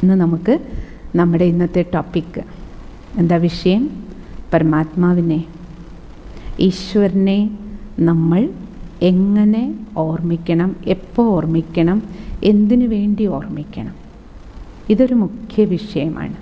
ഇന്ന് നമുക്ക് നമ്മുടെ ഇന്നത്തെ ടോപ്പിക്ക് എന്താ വിഷയം? പരമാത്മാവിനെ, ഈശ്വരനെ നമ്മൾ എങ്ങനെ ഓർമ്മിക്കണം, എപ്പോൾ ഓർമ്മിക്കണം, എന്തിനു വേണ്ടി ഓർമ്മിക്കണം? ഇതൊരു മുഖ്യ വിഷയമാണ്.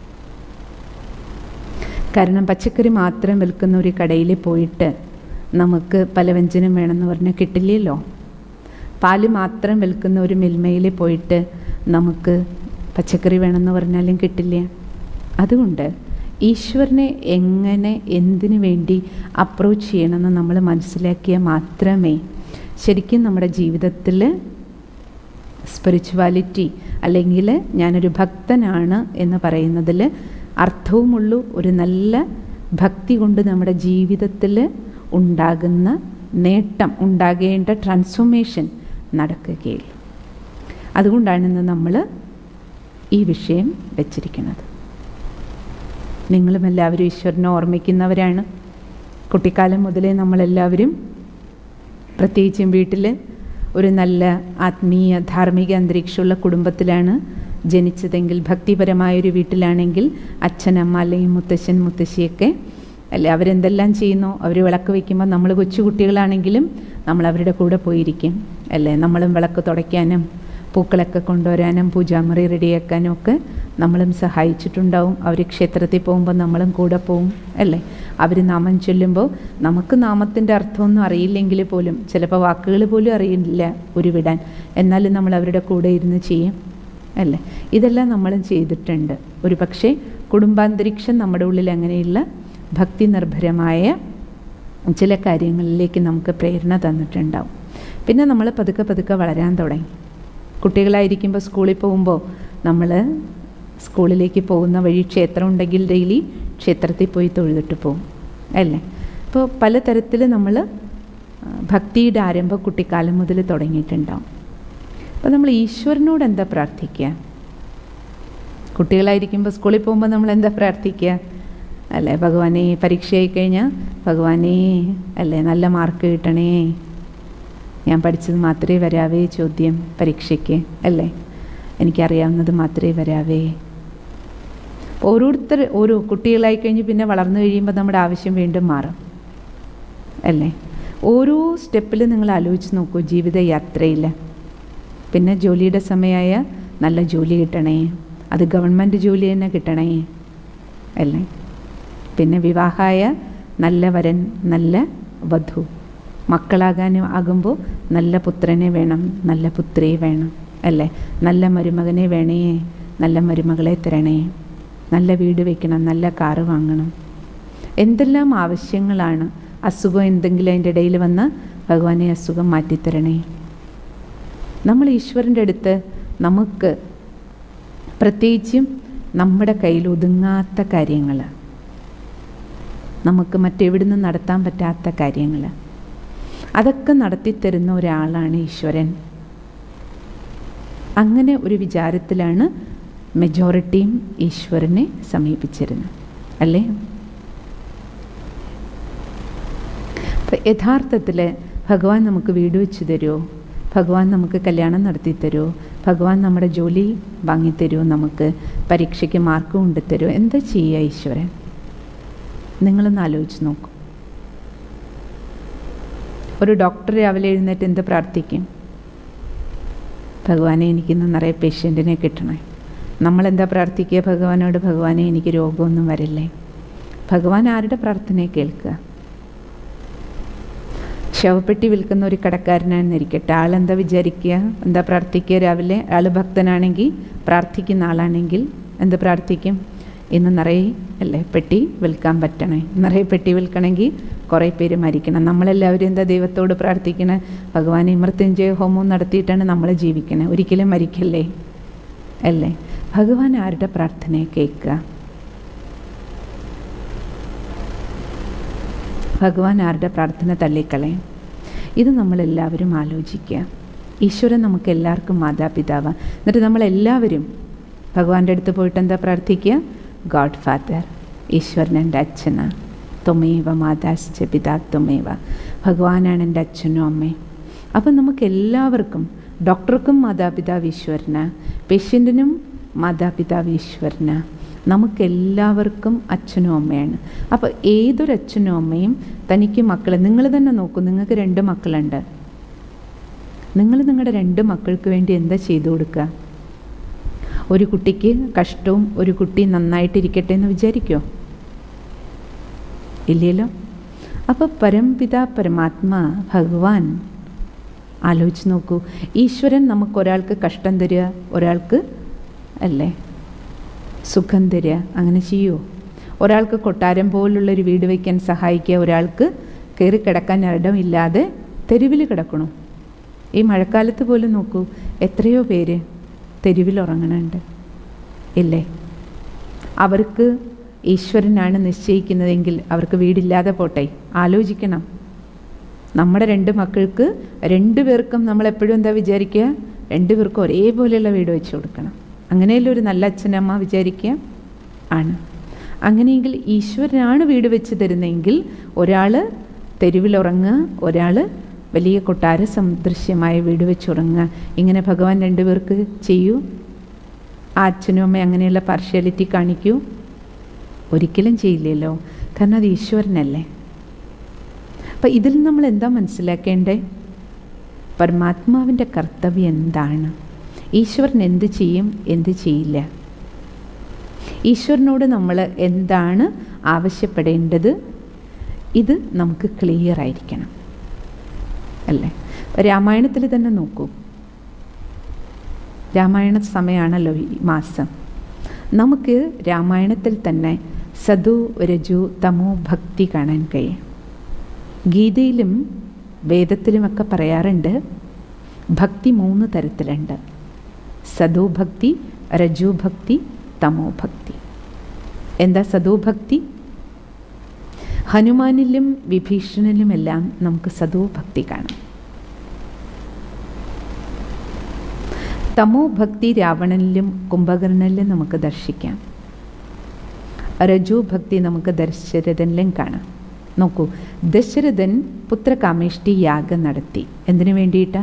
കാരണം പച്ചക്കറി മാത്രം വിൽക്കുന്ന ഒരു കടയിൽ പോയിട്ട് നമുക്ക് പലവ്യഞ്ജനം വേണമെന്ന് പറഞ്ഞാൽ കിട്ടില്ലല്ലോ. പാല് മാത്രം വിൽക്കുന്ന ഒരു മിൽമയിൽ പോയിട്ട് നമുക്ക് പച്ചക്കറി വേണമെന്ന് പറഞ്ഞാലും കിട്ടില്ല. അതുകൊണ്ട് ഈശ്വരനെ എങ്ങനെ എന്തിനു വേണ്ടി അപ്രോച്ച് ചെയ്യണമെന്ന് നമ്മൾ മനസ്സിലാക്കിയാൽ മാത്രമേ ശരിക്കും നമ്മുടെ ജീവിതത്തിൽ സ്പിരിച്വാലിറ്റി അല്ലെങ്കിൽ ഞാനൊരു ഭക്തനാണ് എന്ന് പറയുന്നതിൽ അർത്ഥവുമുള്ളൂ. ഒരു നല്ല ഭക്തി കൊണ്ട് നമ്മുടെ ജീവിതത്തിൽ ഉണ്ടാകുന്ന നേട്ടം, ഉണ്ടാകേണ്ട ട്രാൻസ്ഫോർമേഷൻ നടക്കുകയുള്ളൂ. അതുകൊണ്ടാണ് ഇന്ന് നമ്മൾ ഈ വിഷയം വെച്ചിരിക്കുന്നത്. നിങ്ങളും എല്ലാവരും ഈശ്വരനെ ഓർമ്മിക്കുന്നവരാണ്. കുട്ടിക്കാലം മുതലേ നമ്മളെല്ലാവരും, പ്രത്യേകിച്ചും വീട്ടിൽ ഒരു നല്ല ആത്മീയ ധാർമ്മിക അന്തരീക്ഷമുള്ള കുടുംബത്തിലാണ് ജനിച്ചതെങ്കിൽ, ഭക്തിപരമായൊരു വീട്ടിലാണെങ്കിൽ അച്ഛനമ്മ അല്ലെങ്കിൽ മുത്തശ്ശൻ മുത്തശ്ശിയൊക്കെ അല്ലേ, അവരെന്തെല്ലാം ചെയ്യുന്നോ, അവർ വിളക്ക് വയ്ക്കുമ്പോൾ നമ്മൾ കൊച്ചു കുട്ടികളാണെങ്കിലും നമ്മൾ അവരുടെ കൂടെ പോയിരിക്കും അല്ലേ. നമ്മളും വിളക്ക് തുടയ്ക്കാനും പൂക്കളൊക്കെ കൊണ്ടുവരാനും പൂജാമുറി റെഡിയാക്കാനും ഒക്കെ നമ്മളും സഹായിച്ചിട്ടുണ്ടാവും. അവർ ക്ഷേത്രത്തിൽ പോകുമ്പോൾ നമ്മളും കൂടെ പോവും അല്ലേ. അവർ നാമം ചൊല്ലുമ്പോൾ നമുക്ക് നാമത്തിൻ്റെ അർത്ഥമൊന്നും അറിയില്ലെങ്കിൽ പോലും, ചിലപ്പോൾ വാക്കുകൾ പോലും അറിയില്ല ഉരുവിടാൻ, എന്നാലും നമ്മൾ അവരുടെ കൂടെ ഇരുന്ന് ചെയ്യും അല്ലേ. ഇതെല്ലാം നമ്മളും ചെയ്തിട്ടുണ്ട്. ഒരു പക്ഷേ കുടുംബാന്തരീക്ഷം നമ്മുടെ ഉള്ളിൽ അങ്ങനെയുള്ള ഭക്തി നിർഭരമായ ചില കാര്യങ്ങളിലേക്ക് നമുക്ക് പ്രേരണ തന്നിട്ടുണ്ടാവും. പിന്നെ നമ്മൾ പതുക്കെ പതുക്കെ വളരാൻ തുടങ്ങി. കുട്ടികളായിരിക്കുമ്പോൾ സ്കൂളിൽ പോകുമ്പോൾ നമ്മൾ സ്കൂളിലേക്ക് പോകുന്ന വഴി ക്ഷേത്രം ഉണ്ടെങ്കിൽ ഡെയിലി ക്ഷേത്രത്തിൽ പോയി തൊഴുതിട്ട് പോകും അല്ലേ. അപ്പോൾ പലതരത്തിൽ നമ്മൾ ഭക്തിയുടെ ആരംഭം കുട്ടിക്കാലം മുതൽ തുടങ്ങിയിട്ടുണ്ടാവും. അപ്പോൾ നമ്മൾ ഈശ്വരനോട് എന്താ പ്രാർത്ഥിക്കുക? കുട്ടികളായിരിക്കുമ്പോൾ സ്കൂളിൽ പോകുമ്പോൾ നമ്മൾ എന്താ പ്രാർത്ഥിക്കുക അല്ലേ? ഭഗവാനെ, പരീക്ഷയായി കഴിഞ്ഞാൽ ഭഗവാനെ അല്ലേ നല്ല മാർക്ക് കിട്ടണേ, ഞാൻ പഠിച്ചത് മാത്രമേ വരാവേ ചോദ്യം പരീക്ഷയ്ക്ക് അല്ലേ, എനിക്കറിയാവുന്നത് മാത്രമേ വരാവേ. ഓരോരുത്തർ ഓരോ കുട്ടികളായി കഴിഞ്ഞ് പിന്നെ വളർന്നു കഴിയുമ്പോൾ നമ്മുടെ ആവശ്യം വീണ്ടും മാറും അല്ലേ. ഓരോ സ്റ്റെപ്പിൽ നിങ്ങൾ ആലോചിച്ച് നോക്കൂ ജീവിതയാത്രയിൽ. പിന്നെ ജോലിയുടെ സമയമായ നല്ല ജോലി കിട്ടണേ, അത് ഗവൺമെൻറ് ജോലി തന്നെ കിട്ടണേ അല്ലേ. പിന്നെ വിവാഹമായ നല്ല വരൻ, നല്ല വധു. മക്കളാകാനും ആകുമ്പോൾ നല്ല പുത്രനെ വേണം, നല്ല പുത്രിയെ വേണം അല്ലേ. നല്ല മരുമകനെ വേണേ, നല്ല മരുമകളെ തരണേ, നല്ല വീട് വയ്ക്കണം, നല്ല കാറ് വാങ്ങണം. എന്തെല്ലാം ആവശ്യങ്ങളാണ്. അസുഖം എന്തെങ്കിലും അതിൻ്റെ ഇടയിൽ വന്ന് ഭഗവാനെ അസുഖം മാറ്റിത്തരണേ. നമ്മൾ ഈശ്വരൻ്റെ അടുത്ത് നമുക്ക് പ്രത്യേകിച്ചും നമ്മുടെ കയ്യിൽ ഒതുങ്ങാത്ത കാര്യങ്ങൾ, നമുക്ക് മറ്റെവിടുന്ന് നടത്താൻ പറ്റാത്ത കാര്യങ്ങൾ, അതൊക്കെ നടത്തിത്തരുന്ന ഒരാളാണ് ഈശ്വരൻ. അങ്ങനെ ഒരു വിചാരത്തിലാണ് മെജോറിറ്റിയും ഈശ്വരനെ സമീപിച്ചിരുന്നത് അല്ലേ. അപ്പം യഥാർത്ഥത്തിൽ ഭഗവാൻ നമുക്ക് വീട് വെച്ച് തരുമോ? ഭഗവാൻ നമുക്ക് കല്യാണം നടത്തി തരുമോ? ഭഗവാൻ നമ്മുടെ ജോലി വാങ്ങിത്തരുമോ? നമുക്ക് പരീക്ഷയ്ക്ക് മാർക്ക് കൊണ്ടുതരുമോ? എന്താ ചെയ്യുക ഈശ്വരൻ? നിങ്ങളൊന്ന് ആലോചിച്ച് നോക്കൂ. ഒരു ഡോക്ടർ രാവിലെ എഴുന്നേറ്റ് എന്ത് പ്രാർത്ഥിക്കും? ഭഗവാനെ എനിക്കിന്ന് നിറയെ പേഷ്യൻറ്റിനെ കിട്ടണേ. നമ്മളെന്താ പ്രാർത്ഥിക്കുക ഭഗവാനോട്? ഭഗവാനെ എനിക്ക് രോഗമൊന്നും വരില്ലേ. ഭഗവാൻ ആരുടെ പ്രാർത്ഥനയെ കേൾക്കുക? ശവപ്പെട്ടി വിൽക്കുന്ന ഒരു കടക്കാരനാണെന്നിരിക്കട്ടെ, ആളെന്താ വിചാരിക്കുക, എന്താ പ്രാർത്ഥിക്കുക രാവിലെ? ആൾ ഭക്തനാണെങ്കിൽ, പ്രാർത്ഥിക്കുന്ന ആളാണെങ്കിൽ എന്ത് പ്രാർത്ഥിക്കും? ഇന്ന് നിറയെ അല്ലേ പെട്ടി വിൽക്കാൻ പറ്റണേ, നിറയെ പെട്ടി വിൽക്കണമെങ്കിൽ കുറേ പേര് മരിക്കണം. നമ്മളെല്ലാവരും എന്താ ദൈവത്തോട് പ്രാർത്ഥിക്കണേ? ഭഗവാനെ മൃത്യുഞ്ജയ ഹോമം നടത്തിയിട്ടാണ് നമ്മൾ ജീവിക്കണേ, ഒരിക്കലും മരിക്കല്ലേ അല്ലേ. ഭഗവാൻ ആരുടെ പ്രാർത്ഥനയെ കേൾക്കുക? ഭഗവാൻ ആരുടെ പ്രാർത്ഥന തള്ളിക്കളയും? ഇത് നമ്മളെല്ലാവരും ആലോചിക്കുക. ഈശ്വരൻ നമുക്ക് എല്ലാവർക്കും മാതാപിതാവാണ്. എന്നിട്ട് നമ്മളെല്ലാവരും ഭഗവാന്റെ അടുത്ത് പോയിട്ട് എന്താ പ്രാർത്ഥിക്കുക? ഗോഡ് ഫാദർ, ഈശ്വരൻ എൻ്റെ അച്ഛനാണ്, ത്വമേവ മാതാശ്ച പിതാ ത്വമേവ, ഭഗവാനാണ് എൻ്റെ അച്ഛനും അമ്മയും. അപ്പം നമുക്കെല്ലാവർക്കും, ഡോക്ടർക്കും മാതാപിതാവ് ഈശ്വരനാണ്, പേഷ്യൻറ്റിനും മാതാപിതാവ് ഈശ്വരനാ. നമുക്കെല്ലാവർക്കും അച്ഛനും അമ്മയാണ്. അപ്പോൾ ഏതൊരു അച്ഛനും അമ്മയും തനിക്ക് മക്കളെ, നിങ്ങൾ തന്നെ നോക്കൂ, നിങ്ങൾക്ക് 2 മക്കളുണ്ട്. നിങ്ങൾ നിങ്ങളുടെ 2 മക്കൾക്ക് വേണ്ടി എന്താ ചെയ്തു കൊടുക്കുക? ഒരു കുട്ടിക്ക് കഷ്ടവും ഒരു കുട്ടി നന്നായിട്ടിരിക്കട്ടെ എന്ന് വിചാരിക്കുമോ? ഇല്ലല്ലോ. അപ്പോൾ പരംപിതാ പരമാത്മാ ഭഗവാൻ ആലോചിച്ച് നോക്കൂ. ഈശ്വരൻ നമുക്കൊരാൾക്ക് കഷ്ടം തരിക, ഒരാൾക്ക് അല്ലേ സുഖം തരിക. അങ്ങനെ ചെയ്യുമോ? ഒരാൾക്ക് കൊട്ടാരം പോലുള്ളൊരു വീട് വയ്ക്കാൻ സഹായിക്കുക, ഒരാൾക്ക് കയറി കിടക്കാൻ ഇടമില്ലാതെ തെരുവിൽ കിടക്കണോ? ഈ മഴക്കാലത്ത് പോലും നോക്കൂ, എത്രയോ പേര് തെരുവിൽ ഉറങ്ങണുണ്ട് ഇല്ലേ? അവർക്ക് ഈശ്വരനാണ് നിശ്ചയിക്കുന്നതെങ്കിൽ അവർക്ക് വീടില്ലാതെ പോട്ടെ. ആലോചിക്കണം. നമ്മുടെ 2 മക്കൾക്ക് 2 പേർക്കും നമ്മളെപ്പോഴും എന്താ വിചാരിക്കുക? 2 പേർക്കും ഒരേപോലെയുള്ള വീട് വെച്ച് കൊടുക്കണം. അങ്ങനെയല്ലേ ഒരു നല്ല അച്ഛനമ്മ വിചാരിക്കുക? ആണ്. അങ്ങനെയെങ്കിൽ ഈശ്വരനാണ് വീട് വെച്ച് തരുന്നതെങ്കിൽ ഒരാൾ തെരുവിലുറങ്ങുക, ഒരാൾ വലിയ കൊട്ടാര സദൃശ്യമായ വീട് വെച്ചുറങ്ങുക. ഇങ്ങനെ ഭഗവാൻ 2 പേർക്ക് ചെയ്യൂ? ആ അച്ഛനും അമ്മയും അങ്ങനെയുള്ള പാർഷ്യാലിറ്റി കാണിക്കൂ? ഒരിക്കലും ചെയ്യില്ലല്ലോ. കാരണം അത് ഈശ്വരനല്ലേ. അപ്പം ഇതിൽ നമ്മൾ എന്താ മനസ്സിലാക്കേണ്ടേ? പരമാത്മാവിൻ്റെ കർത്തവ്യം എന്താണ്? ഈശ്വരൻ എന്ത് ചെയ്യും, എന്ത് ചെയ്യില്ല? ഈശ്വരനോട് നമ്മൾ എന്താണ് ആവശ്യപ്പെടേണ്ടത്? ഇത് നമുക്ക് ക്ലിയർ ആയിരിക്കണം അല്ലേ? രാമായണത്തിൽ തന്നെ നോക്കൂ. രാമായണ സമയമാണല്ലോ ഈ മാസം. നമുക്ക് രാമായണത്തിൽ തന്നെ സതു രജു തമോ ഭക്തി കാണാൻ കഴിയും. ഗീതയിലും വേദത്തിലുമൊക്കെ പറയാറുണ്ട് ഭക്തി 3 തരത്തിലുണ്ട്. സദോ ഭക്തി, രജു ഭക്തി, തമോ ഭക്തി. എന്താ സദോ ഭക്തി? ഹനുമാനിലും വിഭീഷണനിലുമെല്ലാം നമുക്ക് സദോ ഭക്തി കാണാം. തമോ ഭക്തി രാവണനിലും കുംഭകർണനിലും നമുക്ക് ദർശിക്കാം. രജു ഭക്തി നമുക്ക് ദശരഥനിലും കാണാം. നോക്കൂ, ദശരഥൻ പുത്രകാമേഷ്ടി യാഗം നടത്തി. എന്തിനു വേണ്ടിയിട്ടാ?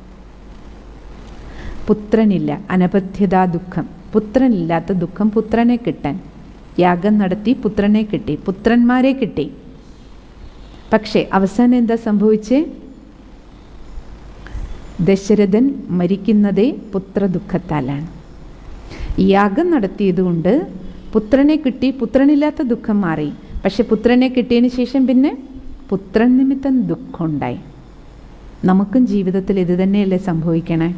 പുത്രനില്ല, അനപഥ്യതാ ദുഃഖം, പുത്രനില്ലാത്ത ദുഃഖം പുത്രനെ കിട്ടാൻ യാഗം നടത്തി. പുത്രനെ കിട്ടി, പുത്രന്മാരെ കിട്ടി. പക്ഷേ അവസാനം എന്താ സംഭവിച്ചേ? ദശരഥൻ മരിക്കുന്നതേ പുത്രദുഃഖത്താലാണ്. യാഗം നടത്തിയതുകൊണ്ട് പുത്രനെ കിട്ടി, പുത്രനില്ലാത്ത ദുഃഖം മാറി. പക്ഷെ പുത്രനെ കിട്ടിയതിന് ശേഷം പിന്നെ പുത്രൻ നിമിത്തം ദുഃഖമുണ്ടായി. നമുക്കും ജീവിതത്തിൽ ഇത് തന്നെയല്ലേ സംഭവിക്കണേ?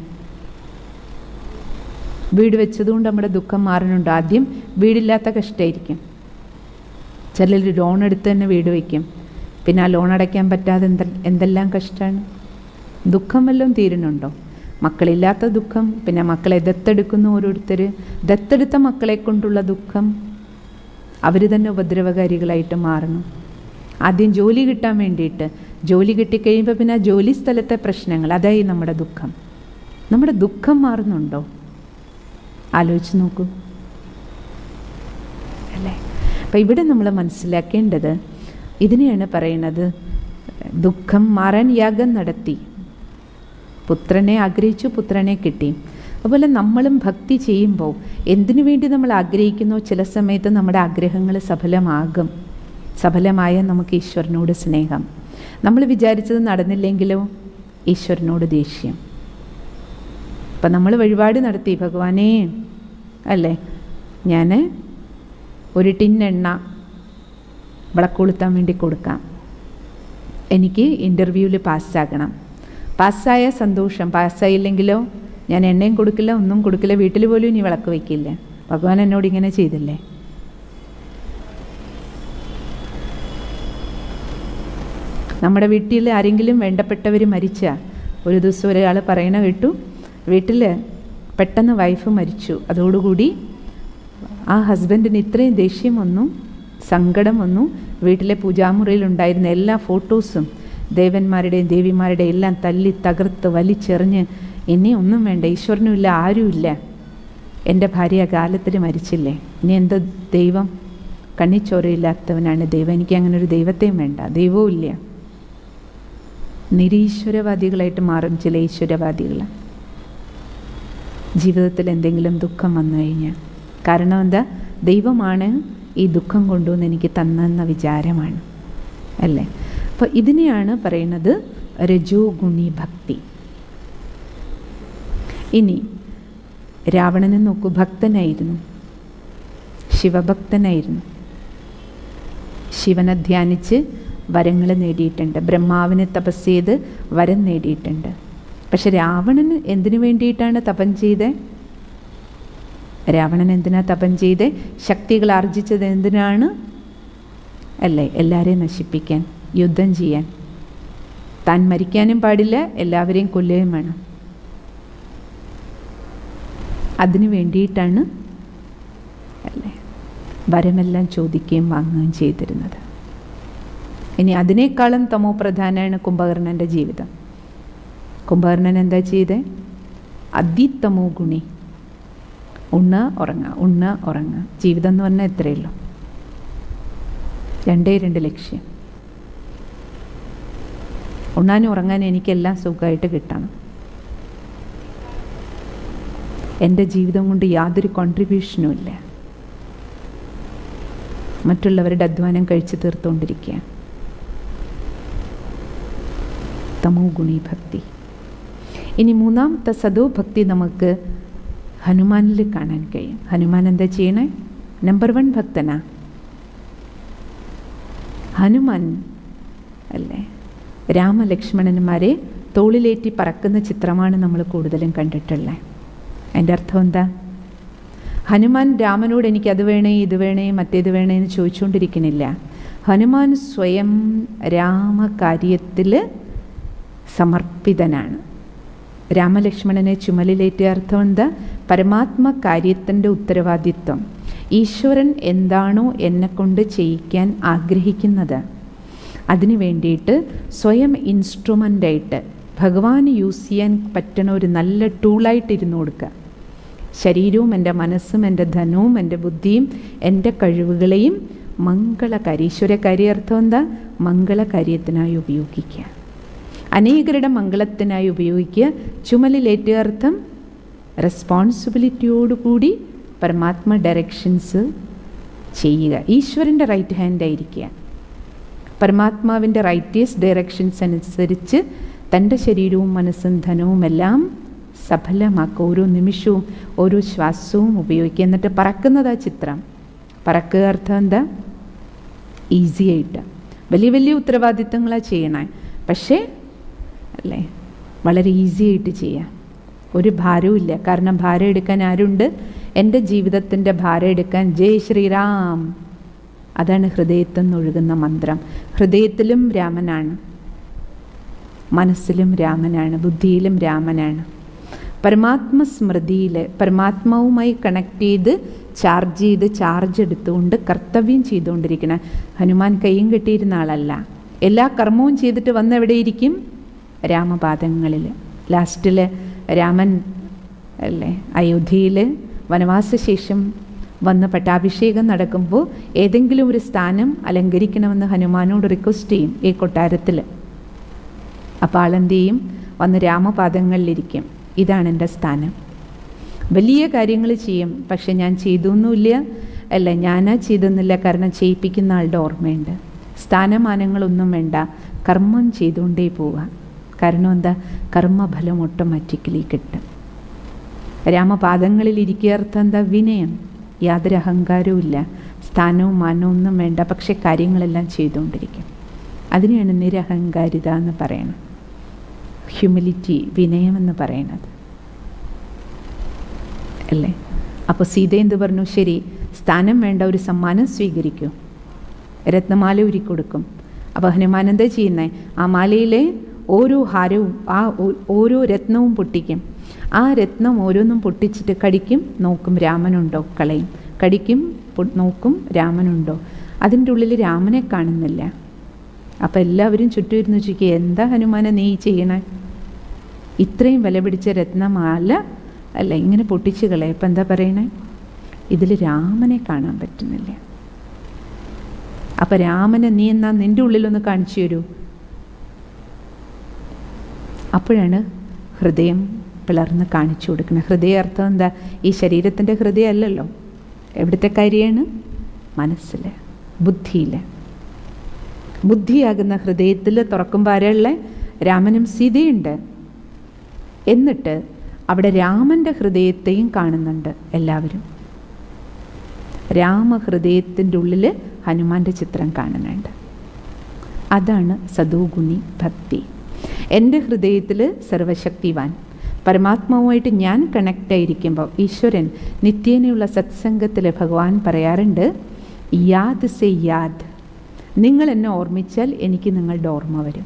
വീട് വെച്ചതുകൊണ്ട് നമ്മുടെ ദുഃഖം മാറുന്നുണ്ട്. ആദ്യം വീടില്ലാത്ത കഷ്ടമായിരിക്കും. ചിലർ ലോൺ എടുത്ത് തന്നെ വീട് വയ്ക്കും. പിന്നെ ആ ലോൺ അടയ്ക്കാൻ പറ്റാതെ എന്തെല്ലാം കഷ്ടമാണ്. ദുഃഖം വല്ലതും തീരുന്നുണ്ടോ? മക്കളില്ലാത്ത ദുഃഖം, പിന്നെ മക്കളെ ദത്തെടുക്കുന്ന ഓരോരുത്തർ, ദത്തെടുത്ത മക്കളെ കൊണ്ടുള്ള ദുഃഖം, അവർ തന്നെ ഉപദ്രവകാരികളായിട്ട് മാറണം. ആദ്യം ജോലി കിട്ടാൻ വേണ്ടിയിട്ട്, ജോലി കിട്ടിക്കഴിയുമ്പോൾ പിന്നെ ആ ജോലി സ്ഥലത്തെ പ്രശ്നങ്ങൾ, അതായി നമ്മുടെ ദുഃഖം. നമ്മുടെ ദുഃഖം മാറുന്നുണ്ടോ? ആലോചിച്ച് നോക്കൂ അല്ലേ? അപ്പം ഇവിടെ നമ്മൾ മനസ്സിലാക്കേണ്ടത് ഇതിനെയാണ് പറയുന്നത്, ദുഃഖം മാറാൻ യാഗം നടത്തി. പുത്രനെ ആഗ്രഹിച്ചു, പുത്രനെ കിട്ടി. അതുപോലെ നമ്മളും ഭക്തി ചെയ്യുമ്പോൾ എന്തിനു വേണ്ടി നമ്മൾ ആഗ്രഹിക്കുന്നോ ചില സമയത്ത് നമ്മുടെ ആഗ്രഹങ്ങൾ സഫലമാകും. സഫലമായ നമുക്ക് ഈശ്വരനോട് സ്നേഹം. നമ്മൾ വിചാരിച്ചത് നടന്നില്ലെങ്കിലോ ഈശ്വരനോട് ദേഷ്യം. അപ്പം നമ്മൾ വഴിപാട് നടത്തി, ഭഗവാനേ അല്ലേ, ഞാൻ ഒരു ടിന്നെണ്ണ വിളക്കൊളുത്താൻ വേണ്ടി കൊടുക്കാം, എനിക്ക് ഇൻ്റർവ്യൂവിൽ പാസ്സാകണം. പാസ്സായ സന്തോഷം, പാസ്സായില്ലെങ്കിലോ ഞാൻ എണ്ണയും കൊടുക്കില്ല, ഒന്നും കൊടുക്കില്ല, വീട്ടിൽ പോലും ഇനി വിളക്ക് വയ്ക്കില്ല. ഭഗവാൻ എന്നോട് ഇങ്ങനെ ചെയ്തില്ലേ? നമ്മുടെ വീട്ടിൽ ആരെങ്കിലും വേണ്ടപ്പെട്ടവർ മരിച്ച ഒരു ദിവസം ഒരാൾ പറയണ കേട്ടു, വീട്ടിൽ പെട്ടെന്ന് വൈഫ് മരിച്ചു. അതോടുകൂടി ആ ഹസ്ബൻഡിന് ഇത്രയും ദേഷ്യം വന്നു, സങ്കടം വന്നു. വീട്ടിലെ പൂജാമുറിയിലുണ്ടായിരുന്ന എല്ലാ ഫോട്ടോസും ദേവന്മാരുടെയും ദേവിമാരുടെയും എല്ലാം തല്ലി തകർത്ത് വലിച്ചെറിഞ്ഞ്, ഇനി ഒന്നും വേണ്ട, ഈശ്വരനുമില്ല, ആരുമില്ല, എൻ്റെ ഭാര്യ കാലത്തിൽ മരിച്ചില്ലേ, ഇനി എന്താ ദൈവം? കണ്ണിച്ചോരയില്ലാത്തവനാണ് ദൈവം, എനിക്ക് അങ്ങനെ ഒരു ദൈവത്തെയും വേണ്ട, ദൈവവും ഇല്ല. നിരീശ്വരവാദികളായിട്ട് മാറും ചില ഈശ്വരവാദികൾ. ജീവിതത്തിൽ എന്തെങ്കിലും ദുഃഖം വന്നു കഴിഞ്ഞാൽ. കാരണം എന്താ? ദൈവമാണ് ഈ ദുഃഖം കൊണ്ടുവന്ന് എനിക്ക് തന്നെന്ന വിചാരമാണ് അല്ലേ. അപ്പോൾ ഇതിനെയാണ് പറയുന്നത് രജോ ഗുണി ഭക്തി. ഇനി രാവണനെ നോക്കൂ, ഭക്തനായിരുന്നു, ശിവഭക്തനായിരുന്നു, ശിവനെ ധ്യാനിച്ച് വരങ്ങൾ നേടിയിട്ടുണ്ട്, ബ്രഹ്മാവിനെ തപസ് ചെയ്ത് വരം നേടിയിട്ടുണ്ട്. പക്ഷെ രാവണന് എന്തിനു വേണ്ടിയിട്ടാണ് തപം ചെയ്തത്? രാവണൻ എന്തിനാ തപം ചെയ്തേ? ശക്തികൾ ആർജിച്ചത് എന്തിനാണ് അല്ലേ? എല്ലാവരെയും നശിപ്പിക്കാൻ, യുദ്ധം ചെയ്യാൻ. താൻ മരിക്കാനും പാടില്ല, എല്ലാവരെയും കൊല്ലുകയും വേണം. അതിനു വേണ്ടിയിട്ടാണ് അല്ലേ വരമെല്ലാം ചോദിക്കുകയും വാങ്ങുകയും ചെയ്തിരുന്നത്. ഇനി അതിനേക്കാളും തമോ പ്രധാനമാണ് കുംഭകർണൻ്റെ ജീവിതം. കുംഭകർണൻ എന്താ ചെയ്തേ? അതിതമോ ഗുണി. ഉണ്ണ ഉറങ്ങുക, ഉണ്ണ ഉറങ്ങുക. ജീവിതം എന്ന് പറഞ്ഞാൽ എത്രയേ ഉള്ളൂ, 2 ലക്ഷ്യം. ഉണ്ണാനും ഉറങ്ങാനും എനിക്കെല്ലാം സുഖമായിട്ട് കിട്ടണം. എൻ്റെ ജീവിതം കൊണ്ട് യാതൊരു കോൺട്രിബ്യൂഷനും ഇല്ല. മറ്റുള്ളവരുടെ അധ്വാനം കഴിച്ച് തീർത്തുകൊണ്ടിരിക്കുക. തമോ ഗുണി ഭക്തി. ഇനി മൂന്നാമത്തെ സദോ ഭക്തി നമുക്ക് ഹനുമാനിൽ കാണാൻ കഴിയും. ഹനുമാൻ എന്താ ചെയ്യണേ? നമ്പർ 1 ഭക്തനാ ഹനുമാൻ അല്ലേ. രാമലക്ഷ്മണന്മാരെ തോളിലേറ്റി പറക്കുന്ന ചിത്രമാണ് നമ്മൾ കൂടുതലും കണ്ടിട്ടുള്ളത്. അതിൻ്റെ അർത്ഥം എന്താ? ഹനുമാൻ രാമനോട് എനിക്ക് അത് വേണേ, ഇത് വേണേ, മറ്റേത് വേണേ എന്ന് ചോദിച്ചുകൊണ്ടിരിക്കുന്നില്ല. ഹനുമാൻ സ്വയം രാമകാര്യത്തിൽ സമർപ്പിതനാണ്. രാമലക്ഷ്മണനെ ചുമലിലേറ്റിയ അർത്ഥം എന്താ? പരമാത്മ കാര്യത്തിൻ്റെ ഉത്തരവാദിത്വം. ഈശ്വരൻ എന്താണോ എന്നെക്കൊണ്ട് ചെയ്യിക്കാൻ ആഗ്രഹിക്കുന്നത് അതിനു വേണ്ടിയിട്ട് സ്വയം ഇൻസ്ട്രുമെൻ്റായിട്ട് ഭഗവാൻ യൂസ് ചെയ്യാൻ പറ്റണ ഒരു നല്ല ടൂളായിട്ട് ഇരുന്ന് കൊടുക്കുക. ശരീരവും എൻ്റെ മനസ്സും എൻ്റെ ധനവും എൻ്റെ ബുദ്ധിയും എൻ്റെ കഴിവുകളെയും മംഗളകാര്യ, ഈശ്വരകാര്യ അർത്ഥം എന്താ? മംഗളകാര്യത്തിനായി ഉപയോഗിക്കുക, അനേകരുടെ മംഗളത്തിനായി ഉപയോഗിക്കുക. ചുമലിലേറ്റുക അർത്ഥം റെസ്പോൺസിബിലിറ്റിയോടുകൂടി പരമാത്മ ഡയറക്ഷൻസ് ചെയ്യുക. ഈശ്വരൻ്റെ റൈറ്റ് ഹാൻഡായിരിക്കുക. പരമാത്മാവിൻ്റെ റൈറ്റേഴ്സ് ഡയറക്ഷൻസ് അനുസരിച്ച് തൻ്റെ ശരീരവും മനസ്സും ധനവും എല്ലാം സഫലമാക്കുക. ഓരോ നിമിഷവും ഓരോ ശ്വാസവും ഉപയോഗിക്കുക. എന്നിട്ട് പറക്കുന്നതാ ചിത്രം. പറക്കുക അർത്ഥം എന്താ? ഈസി ആയിട്ട്. വലിയ വലിയ ഉത്തരവാദിത്തങ്ങളാണ് ചെയ്യണേ, പക്ഷേ അല്ലേ വളരെ ഈസി ആയിട്ട് ചെയ്യാം. ഒരു ഭാരവും ഇല്ല. കാരണം ഭാരം എടുക്കാൻ ആരുണ്ട്? എൻ്റെ ജീവിതത്തിൻ്റെ ഭാരം എടുക്കാൻ ജയ് ശ്രീറാം. അതാണ് ഹൃദയത്തിൽ നിന്ന് ഒഴുകുന്ന മന്ത്രം. ഹൃദയത്തിലും രാമനാണ്, മനസ്സിലും രാമനാണ്, ബുദ്ധിയിലും രാമനാണ്. പരമാത്മ സ്മൃതിയിൽ പരമാത്മാവുമായി കണക്ട് ചെയ്ത് ചാർജ് എടുത്തുകൊണ്ട് കർത്തവ്യം ചെയ്തുകൊണ്ടിരിക്കണം. ഹനുമാൻ കയ്യും കെട്ടിയിരുന്ന ആളല്ല. എല്ലാ കർമ്മവും ചെയ്തിട്ട് വന്ന് എവിടെയിരിക്കും? രാമപാദങ്ങളിൽ. ലാസ്റ്റിൽ രാമൻ അല്ലേ അയോധ്യയിൽ വനവാസശേഷം വന്ന് പട്ടാഭിഷേകം നടക്കുമ്പോൾ ഏതെങ്കിലും ഒരു സ്ഥാനം അലങ്കരിക്കണമെന്ന് ഹനുമാനോട് റിക്വസ്റ്റ് ചെയ്യും ഈ കൊട്ടാരത്തിൽ. അപ്പോൾ ആളെന്ത് ചെയ്യും? വന്ന് രാമപാദങ്ങളിലിരിക്കും. ഇതാണ് എൻ്റെ സ്ഥാനം. വലിയ കാര്യങ്ങൾ ചെയ്യും, പക്ഷെ ഞാൻ ചെയ്തൊന്നുമില്ല, അല്ല ഞാനാ ചെയ്തെന്നില്ല. കാരണം ചെയ്യിപ്പിക്കുന്ന ആളുടെ ഓർമ്മയുണ്ട്. സ്ഥാനമാനങ്ങളൊന്നും വേണ്ട, കർമ്മം ചെയ്തുകൊണ്ടേ പോവുക. കാരണം എന്താ? കർമ്മഫലം ഓട്ടോമാറ്റിക്കലി കിട്ടും. രാമപാദങ്ങളിൽ ഇരിക്കുക അർത്ഥം എന്താ? വിനയം. യാതൊരു അഹങ്കാരവും ഇല്ല, സ്ഥാനവും മാനവും ഒന്നും വേണ്ട, പക്ഷെ കാര്യങ്ങളെല്ലാം ചെയ്തുകൊണ്ടിരിക്കും. അതിനെയാണ് നിരഹങ്കാരിത എന്ന് പറയണം. ഹ്യൂമിലിറ്റി, വിനയം എന്ന് പറയണത് അല്ലേ. അപ്പോൾ സീത എന്ത് പറഞ്ഞു? ശരി, സ്ഥാനം വേണ്ട, ഒരു സമ്മാനം സ്വീകരിക്കൂ. രത്നമാല ഉരുക്കൊടുക്കും. അപ്പോൾ ഹനുമാൻ എന്താ ചെയ്യുന്നത്? ആ മാലയിലെ ഓരോ ഹാരവും ഓരോ രത്നവും പൊട്ടിക്കും. ആ രത്നം ഓരോന്നും പൊട്ടിച്ചിട്ട് കടിക്കും, നോക്കും രാമനുണ്ടോ, കളയും. കടിക്കും, നോക്കും രാമനുണ്ടോ. അതിൻ്റെ ഉള്ളിൽ രാമനെ കാണുന്നില്ല. അപ്പം എല്ലാവരും ചുറ്റും ഇരുന്ന് ചോദിക്കുക, എന്താ ഹനുമാനെ നീ ചെയ്യണേ? ഇത്രയും വില പിടിച്ച രത്നമാല അല്ല ഇങ്ങനെ പൊട്ടിച്ച് കളയും. അപ്പം എന്താ പറയണേ? ഇതിൽ രാമനെ കാണാൻ പറ്റുന്നില്ല. അപ്പം രാമനെ നീ എന്നാ നിൻ്റെ ഉള്ളിലൊന്ന് കാണിച്ചു തരൂ. അപ്പോഴാണ് ഹൃദയം പിളർന്ന് കാണിച്ചു കൊടുക്കണം. ഹൃദയാർത്ഥം എന്താ? ഈ ശരീരത്തിൻ്റെ ഹൃദയമല്ലല്ലോ. എവിടുത്തെ കാര്യമാണ്? മനസ്സിൽ, ബുദ്ധിയിൽ. ബുദ്ധിയാകുന്ന ഹൃദയത്തിൽ തുറക്കുമ്പോൾ ആരെയുള്ള? രാമനും സീതയുണ്ട്. എന്നിട്ട് അവിടെ രാമൻ്റെ ഹൃദയത്തെയും കാണുന്നുണ്ട് എല്ലാവരും. രാമഹൃദയത്തിൻ്റെ ഉള്ളിൽ ഹനുമാൻ്റെ ചിത്രം കാണുന്നുണ്ട്. അതാണ് സദോഗുണി ഭക്തി. എൻ്റെ ഹൃദയത്തിൽ സർവശക്തിവാൻ പരമാത്മാവുമായിട്ട് ഞാൻ കണക്റ്റായിരിക്കുമ്പോൾ, ഈശ്വരൻ നിത്യേനയുള്ള സത്സംഗത്തിൽ ഭഗവാൻ പറയാറുണ്ട്, യാദ് സെ യാദ്, നിങ്ങൾ എന്നെ ഓർമ്മിച്ചാൽ എനിക്ക് നിങ്ങളുടെ ഓർമ്മ വരും.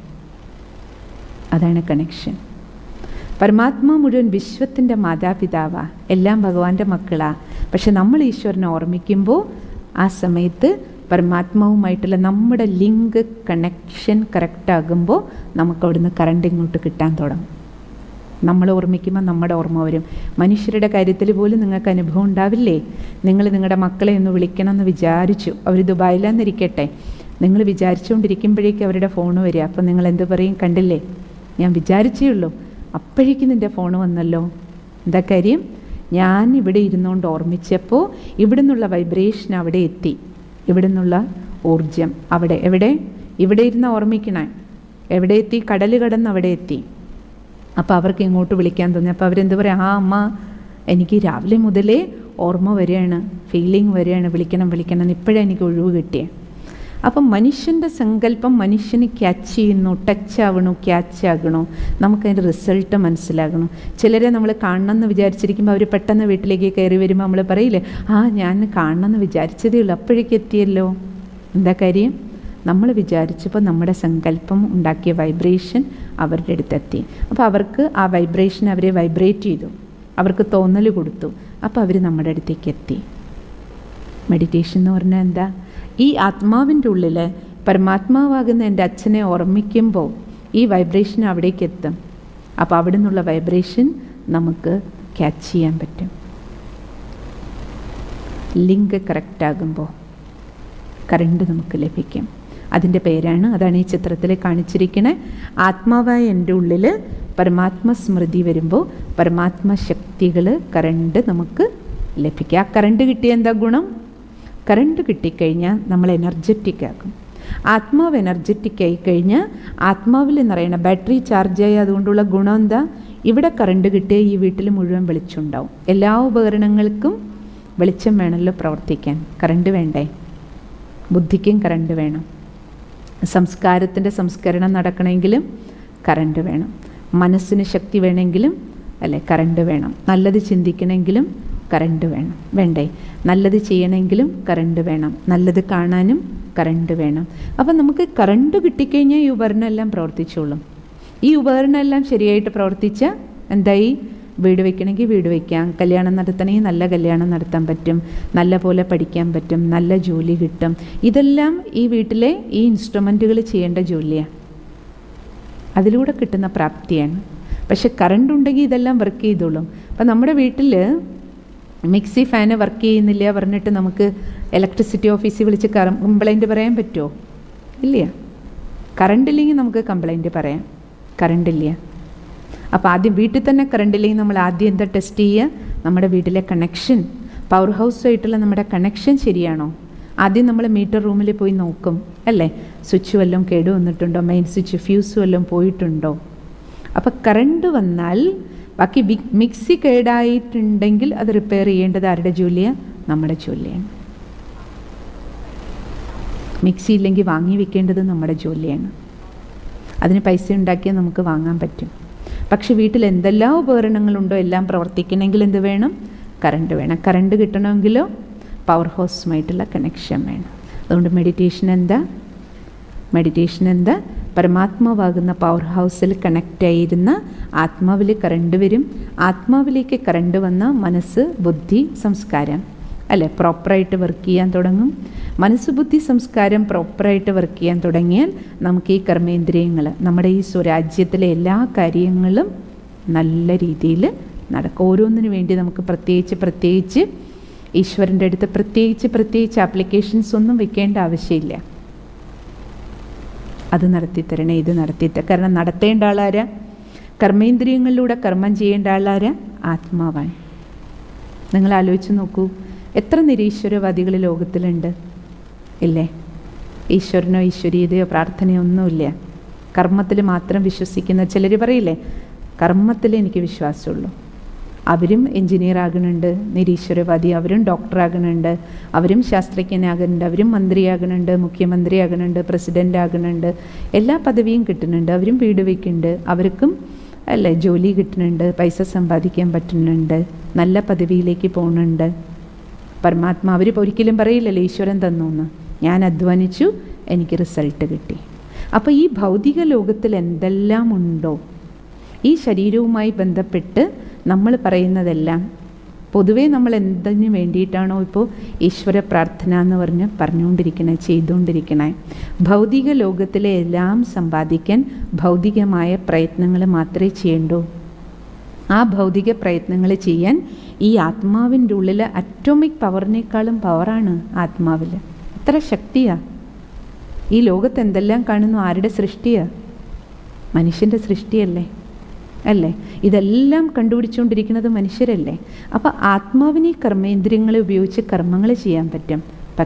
അതാണ് കണക്ഷൻ. പരമാത്മാ മുഴുവൻ വിശ്വത്തിൻ്റെ മാതാപിതാവാ, എല്ലാം ഭഗവാന്റെ മക്കളാ. പക്ഷെ നമ്മൾ ഈശ്വരനെ ഓർമ്മിക്കുമ്പോൾ ആ സമയത്ത് പരമാത്മാവുമായിട്ടുള്ള നമ്മുടെ ലിങ്ക് കണക്ഷൻ കറക്റ്റാകുമ്പോൾ നമുക്ക് അവിടുന്ന് കറണ്ട് ഇങ്ങോട്ട് കിട്ടാൻ തുടങ്ങും. നമ്മൾ ഓർമ്മിക്കുമ്പോൾ നമ്മുടെ ഓർമ്മ വരും. മനുഷ്യരുടെ കാര്യത്തിൽ പോലും നിങ്ങൾക്ക് അനുഭവം ഉണ്ടാവില്ലേ? നിങ്ങൾ നിങ്ങളുടെ മക്കളെ ഒന്ന് വിളിക്കണമെന്ന് വിചാരിച്ചു, അവർ ദുബായിലാന്നിരിക്കട്ടെ, നിങ്ങൾ വിചാരിച്ചുകൊണ്ടിരിക്കുമ്പോഴേക്കും അവരുടെ ഫോൺ വരിക. അപ്പോൾ നിങ്ങൾ എന്ത് പറയും? കണ്ടില്ലേ, ഞാൻ വിചാരിച്ചേ ഉള്ളൂ, അപ്പോഴേക്കും നിൻ്റെ ഫോൺ വന്നല്ലോ. എന്താ കാര്യം? ഞാൻ ഇവിടെ ഇരുന്നുകൊണ്ട് ഓർമ്മിച്ചപ്പോൾ ഇവിടെ നിന്നുള്ള വൈബ്രേഷൻ അവിടെ എത്തി, ഇവിടെ നിന്നുള്ള ഊർജം അവിടെ. എവിടെ? ഇവിടെ ഇരുന്ന് ഓർമ്മിക്കണേ. എവിടെ എത്തി? കടൽ കടന്ന് അവിടെ എത്തി. അപ്പോൾ അവർക്ക് ഇങ്ങോട്ട് വിളിക്കാൻ തോന്നി. അപ്പോൾ അവരെന്ത് പറയും? ആ അമ്മ, എനിക്ക് രാവിലെ മുതലേ ഓർമ്മ വരികയാണ്, ഫീലിംഗ് വരികയാണ്, വിളിക്കണം വിളിക്കണം, ഇപ്പോഴേ എനിക്ക് ഒഴിവ് കിട്ടിയേ. അപ്പം മനുഷ്യൻ്റെ സങ്കല്പം മനുഷ്യന് ക്യാച്ച് ചെയ്യുന്നു, ടച്ച് ആവണു, ക്യാച്ച് ആകണു, നമുക്കതിൻ്റെ റിസൾട്ട് മനസ്സിലാകണം. ചിലരെ നമ്മൾ കാണണമെന്ന് വിചാരിച്ചിരിക്കുമ്പോൾ അവർ പെട്ടെന്ന് വീട്ടിലേക്ക് കയറി വരുമ്പോൾ നമ്മൾ പറയില്ലേ, ആ ഞാൻ കാണണമെന്ന് വിചാരിച്ചതേ ഉള്ളൂ, അപ്പോഴേക്ക് എത്തിയല്ലോ. എന്താ കാര്യം? നമ്മൾ വിചാരിച്ചപ്പോൾ നമ്മുടെ സങ്കല്പം ഉണ്ടാക്കിയ വൈബ്രേഷൻ അവരുടെ അടുത്തെത്തി. അപ്പോൾ അവർക്ക് ആ വൈബ്രേഷൻ അവരെ വൈബ്രേറ്റ് ചെയ്തു, അവർക്ക് തോന്നൽ കൊടുത്തു, അപ്പോൾ അവർ നമ്മുടെ അടുത്തേക്ക് എത്തി. മെഡിറ്റേഷൻ എന്ന് പറഞ്ഞാൽ എന്താ? ഈ ആത്മാവിൻ്റെ ഉള്ളിൽ പരമാത്മാവാകുന്ന എൻ്റെ അച്ഛനെ ഓർമ്മിക്കുമ്പോൾ ഈ വൈബ്രേഷൻ അവിടേക്ക് എത്തും. അപ്പോൾ അവിടെ നിന്നുള്ള വൈബ്രേഷൻ നമുക്ക് ക്യാച്ച് ചെയ്യാൻ പറ്റും. ലിങ്ക് കറക്റ്റാകുമ്പോൾ കറണ്ട് നമുക്ക് ലഭിക്കും. അതിൻ്റെ പേരാണ്, അതാണ് ഈ ചിത്രത്തിൽ കാണിച്ചിരിക്കുന്നത്. ആത്മാവായ എൻ്റെ ഉള്ളിൽ പരമാത്മസ്മൃതി വരുമ്പോൾ പരമാത്മശക്തികൾ കറണ്ട് നമുക്ക് ലഭിക്കുക. ആ കറണ്ട് കിട്ടിയ എന്താ ഗുണം? കറണ്ട് കിട്ടിക്കഴിഞ്ഞാൽ നമ്മൾ എനർജറ്റിക് ആകും. ആത്മാവ് എനർജറ്റിക് ആയിക്കഴിഞ്ഞാൽ ആത്മാവിൽ നിറയണം, ബാറ്ററി ചാർജായി. അതുകൊണ്ടുള്ള ഗുണം എന്താ? ഇവിടെ കറണ്ട് കിട്ടിയ ഈ വീട്ടിൽ മുഴുവൻ വെളിച്ചമുണ്ടാവും. എല്ലാ ഉപകരണങ്ങൾക്കും വെളിച്ചം വേണമല്ലോ പ്രവർത്തിക്കാൻ, കറണ്ട് വേണ്ടേ? ബുദ്ധിക്കും കറണ്ട് വേണം. സംസ്കാരത്തിൻ്റെ സംസ്കരണം നടക്കണമെങ്കിലും കറണ്ട് വേണം. മനസ്സിന് ശക്തി വേണമെങ്കിലും അല്ലേ കറണ്ട് വേണം. നല്ലത് ചിന്തിക്കണമെങ്കിലും കറണ്ട് വേണം, വേണ്ടേ? നല്ലത് ചെയ്യണമെങ്കിലും കറണ്ട് വേണം. നല്ലത് കാണാനും കറണ്ട് വേണം. അപ്പം നമുക്ക് കറണ്ട് കിട്ടിക്കഴിഞ്ഞാൽ ഈ ഉപകരണം എല്ലാം പ്രവർത്തിച്ചോളും. ഈ ഉപകരണം എല്ലാം ശരിയായിട്ട് പ്രവർത്തിച്ചാൽ എന്തായി? വീട് വയ്ക്കണമെങ്കിൽ വീട് വയ്ക്കാം, കല്യാണം നടത്തണമെങ്കിൽ നല്ല കല്യാണം നടത്താൻ പറ്റും, നല്ല പോലെ പഠിക്കാൻ പറ്റും, നല്ല ജോലി കിട്ടും. ഇതെല്ലാം ഈ വീട്ടിലെ ഈ ഇൻസ്ട്രുമെൻറ്റുകൾ ചെയ്യേണ്ട ജോലിയാണ്, അതിലൂടെ കിട്ടുന്ന പ്രാപ്തിയാണ്. പക്ഷെ കറണ്ട് ഉണ്ടെങ്കിൽ ഇതെല്ലാം വർക്ക് ചെയ്തോളും. അപ്പം നമ്മുടെ വീട്ടിൽ മിക്സി ഫാന് വർക്ക് ചെയ്യുന്നില്ല പറഞ്ഞിട്ട് നമുക്ക് ഇലക്ട്രിസിറ്റി ഓഫീസിൽ വിളിച്ച് കംപ്ലൈൻറ്റ് പറയാൻ പറ്റുമോ? ഇല്ല. കറണ്ട് ഇല്ലെങ്കിൽ നമുക്ക് കംപ്ലൈൻറ്റ് പറയാം, കറണ്ട് ഇല്ല. അപ്പോൾ ആദ്യം വീട്ടിൽ തന്നെ കറണ്ട് ഇല്ലെങ്കിൽ നമ്മൾ ആദ്യം എന്താ ടെസ്റ്റ് ചെയ്യുക? നമ്മുടെ വീട്ടിലെ കണക്ഷൻ, പവർ ഹൗസുമായിട്ടുള്ള നമ്മുടെ കണക്ഷൻ ശരിയാണോ? ആദ്യം നമ്മൾ മീറ്റർ റൂമിൽ പോയി നോക്കും അല്ലേ, സ്വിച്ച് വല്ലതും കേട് വന്നിട്ടുണ്ടോ, മെയിൻ സ്വിച്ച് ഫ്യൂസ് വല്ലതും പോയിട്ടുണ്ടോ. അപ്പോൾ കറണ്ട് വന്നാൽ ബാക്കി മിക്സി കേടായിട്ടുണ്ടെങ്കിൽ അത് റിപ്പയർ ചെയ്യേണ്ടത് ആരുടെ ജോലിയാണ്? നമ്മുടെ ജോലിയാണ്. മിക്സി ഇല്ലെങ്കിൽ വാങ്ങി വെക്കേണ്ടത് നമ്മുടെ ജോലിയാണ്. അതിന് പൈസ ഉണ്ടാക്കിയാൽ നമുക്ക് വാങ്ങാൻ പറ്റും. പക്ഷെ വീട്ടിൽ എന്തെല്ലാം ഉപകരണങ്ങളുണ്ടോ എല്ലാം പ്രവർത്തിക്കണമെങ്കിൽ എന്ത് വേണം? കറണ്ട് വേണം. കറണ്ട് കിട്ടണമെങ്കിലോ പവർ ഹൗസുമായിട്ടുള്ള കണക്ഷൻ വേണം. അതുകൊണ്ട് മെഡിറ്റേഷൻ എന്താ? പരമാത്മാവാകുന്ന പവർ ഹൗസിൽ കണക്റ്റായിരുന്ന ആത്മാവിൽ കറണ്ട് വരും. ആത്മാവിലേക്ക് കറണ്ട് വന്ന മനസ്സ്, ബുദ്ധി, സംസ്കാരം അല്ലേ പ്രോപ്പറായിട്ട് വർക്ക് ചെയ്യാൻ തുടങ്ങും. മനസ്സ്, ബുദ്ധി, സംസ്കാരം പ്രോപ്പറായിട്ട് വർക്ക് ചെയ്യാൻ തുടങ്ങിയാൽ നമുക്ക് ഈ കർമ്മേന്ദ്രിയങ്ങൾ, നമ്മുടെ ഈ സ്വരാജ്യത്തിലെ എല്ലാ കാര്യങ്ങളും നല്ല രീതിയിൽ നടക്കും. ഓരോന്നിനു വേണ്ടി നമുക്ക് പ്രത്യേകിച്ച് ഈശ്വരൻ്റെ അടുത്ത് പ്രത്യേകിച്ച് ആപ്ലിക്കേഷൻസ് ഒന്നും വെക്കേണ്ട ആവശ്യമില്ല. അത് നടത്തിത്തരണേ, ഇത് നടത്തിത്തരണം. കാരണം നടത്തേണ്ട ആളാരാ? കർമ്മേന്ദ്രിയങ്ങളിലൂടെ കർമ്മം ചെയ്യേണ്ട ആളാരാ? ആത്മാവാണ്. നിങ്ങൾ ആലോചിച്ച് നോക്കൂ, എത്ര നിരീശ്വരവാദികൾ ലോകത്തിലുണ്ട് ഇല്ലേ? ഈശ്വരനോ ഈശ്വരീയതയോ പ്രാർത്ഥനയോ ഒന്നുമില്ല, കർമ്മത്തിൽ മാത്രം വിശ്വസിക്കുന്ന ചിലർ പറയില്ലേ, കർമ്മത്തിൽ എനിക്ക് വിശ്വാസമുള്ളൂ. അവരും എൻജിനീയർ ആകുന്നുണ്ട്, നിരീശ്വരവാദി, അവരും ഡോക്ടറാകുന്നുണ്ട്, അവരും ശാസ്ത്രജ്ഞനാകുന്നുണ്ട്, അവരും മന്ത്രിയാകുന്നുണ്ട്, മുഖ്യമന്ത്രി ആകുന്നുണ്ട്, പ്രസിഡൻ്റ് ആകുന്നുണ്ട്, എല്ലാ പദവിയും കിട്ടുന്നുണ്ട്, അവരും വീട് വയ്ക്കുന്നുണ്ട്, അവർക്കും അല്ലേ ജോലി കിട്ടുന്നുണ്ട്, പൈസ സമ്പാദിക്കാൻ പറ്റുന്നുണ്ട്, നല്ല പദവിയിലേക്ക് പോകുന്നുണ്ട്. പരമാത്മാ അവർ ഒരിക്കലും പറയില്ലല്ലോ ഈശ്വരൻ തന്നു എന്ന്, ഞാൻ അധ്വാനിച്ചു എനിക്ക് റിസൾട്ട് കിട്ടി. അപ്പോൾ ഈ ഭൗതിക ലോകത്തിൽ എന്തെല്ലാം ഉണ്ടോ, ഈ ശരീരവുമായി ബന്ധപ്പെട്ട് നമ്മൾ പറയുന്നതെല്ലാം പൊതുവേ നമ്മൾ എന്തിനു വേണ്ടിയിട്ടാണോ ഇപ്പോൾ ഈശ്വര പ്രാർത്ഥന എന്ന് പറഞ്ഞുകൊണ്ടിരിക്കണേ, ചെയ്തുകൊണ്ടിരിക്കണേ, ഭൗതിക ലോകത്തിലെ എല്ലാം സമ്പാദിക്കാൻ ഭൗതികമായ പ്രയത്നങ്ങൾ മാത്രമേ ചെയ്യണ്ടൂ. ആ ഭൗതിക പ്രയത്നങ്ങൾ ചെയ്യാൻ ഈ ആത്മാവിൻ്റെ ഉള്ളിൽ അറ്റോമിക് പവറിനേക്കാളും പവറാണ് ആത്മാവിൽ. എത്ര ശക്തിയാണ്! ഈ ലോകത്ത് എന്തെല്ലാം കാണുന്നു, ആരുടെ സൃഷ്ടിയാണ്? മനുഷ്യൻ്റെ സൃഷ്ടിയല്ലേ അല്ലേ? ഇതെല്ലാം കണ്ടുപിടിച്ചുകൊണ്ടിരിക്കുന്നത് മനുഷ്യരല്ലേ? അപ്പോൾ ആത്മാവിന് ഈ കർമ്മേന്ദ്രിയങ്ങളെ ഉപയോഗിച്ച് കർമ്മങ്ങൾ ചെയ്യാൻ പറ്റും.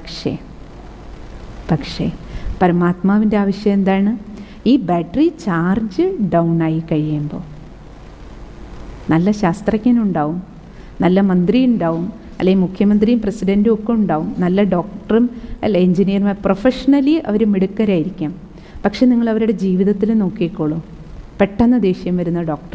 പക്ഷേ പരമാത്മാവിൻ്റെ ആവശ്യം എന്താണ്? ഈ ബാറ്ററി ചാർജ് ഡൗൺ ആയി കഴിയുമ്പോൾ നല്ല ശാസ്ത്രജ്ഞനുണ്ടാവും, നല്ല മന്ത്രി ഉണ്ടാവും, അല്ലെങ്കിൽ മുഖ്യമന്ത്രിയും പ്രസിഡൻറ്റും ഒക്കെ ഉണ്ടാവും, നല്ല ഡോക്ടറും അല്ല എൻജിനീയർമാർ, പ്രൊഫഷണലി അവർ മിടുക്കരായിരിക്കും. പക്ഷെ നിങ്ങൾ അവരുടെ ജീവിതത്തിൽ നോക്കിക്കോളൂ, പെട്ടെന്ന് ദേഷ്യം വരുന്ന ഡോക്ടർ.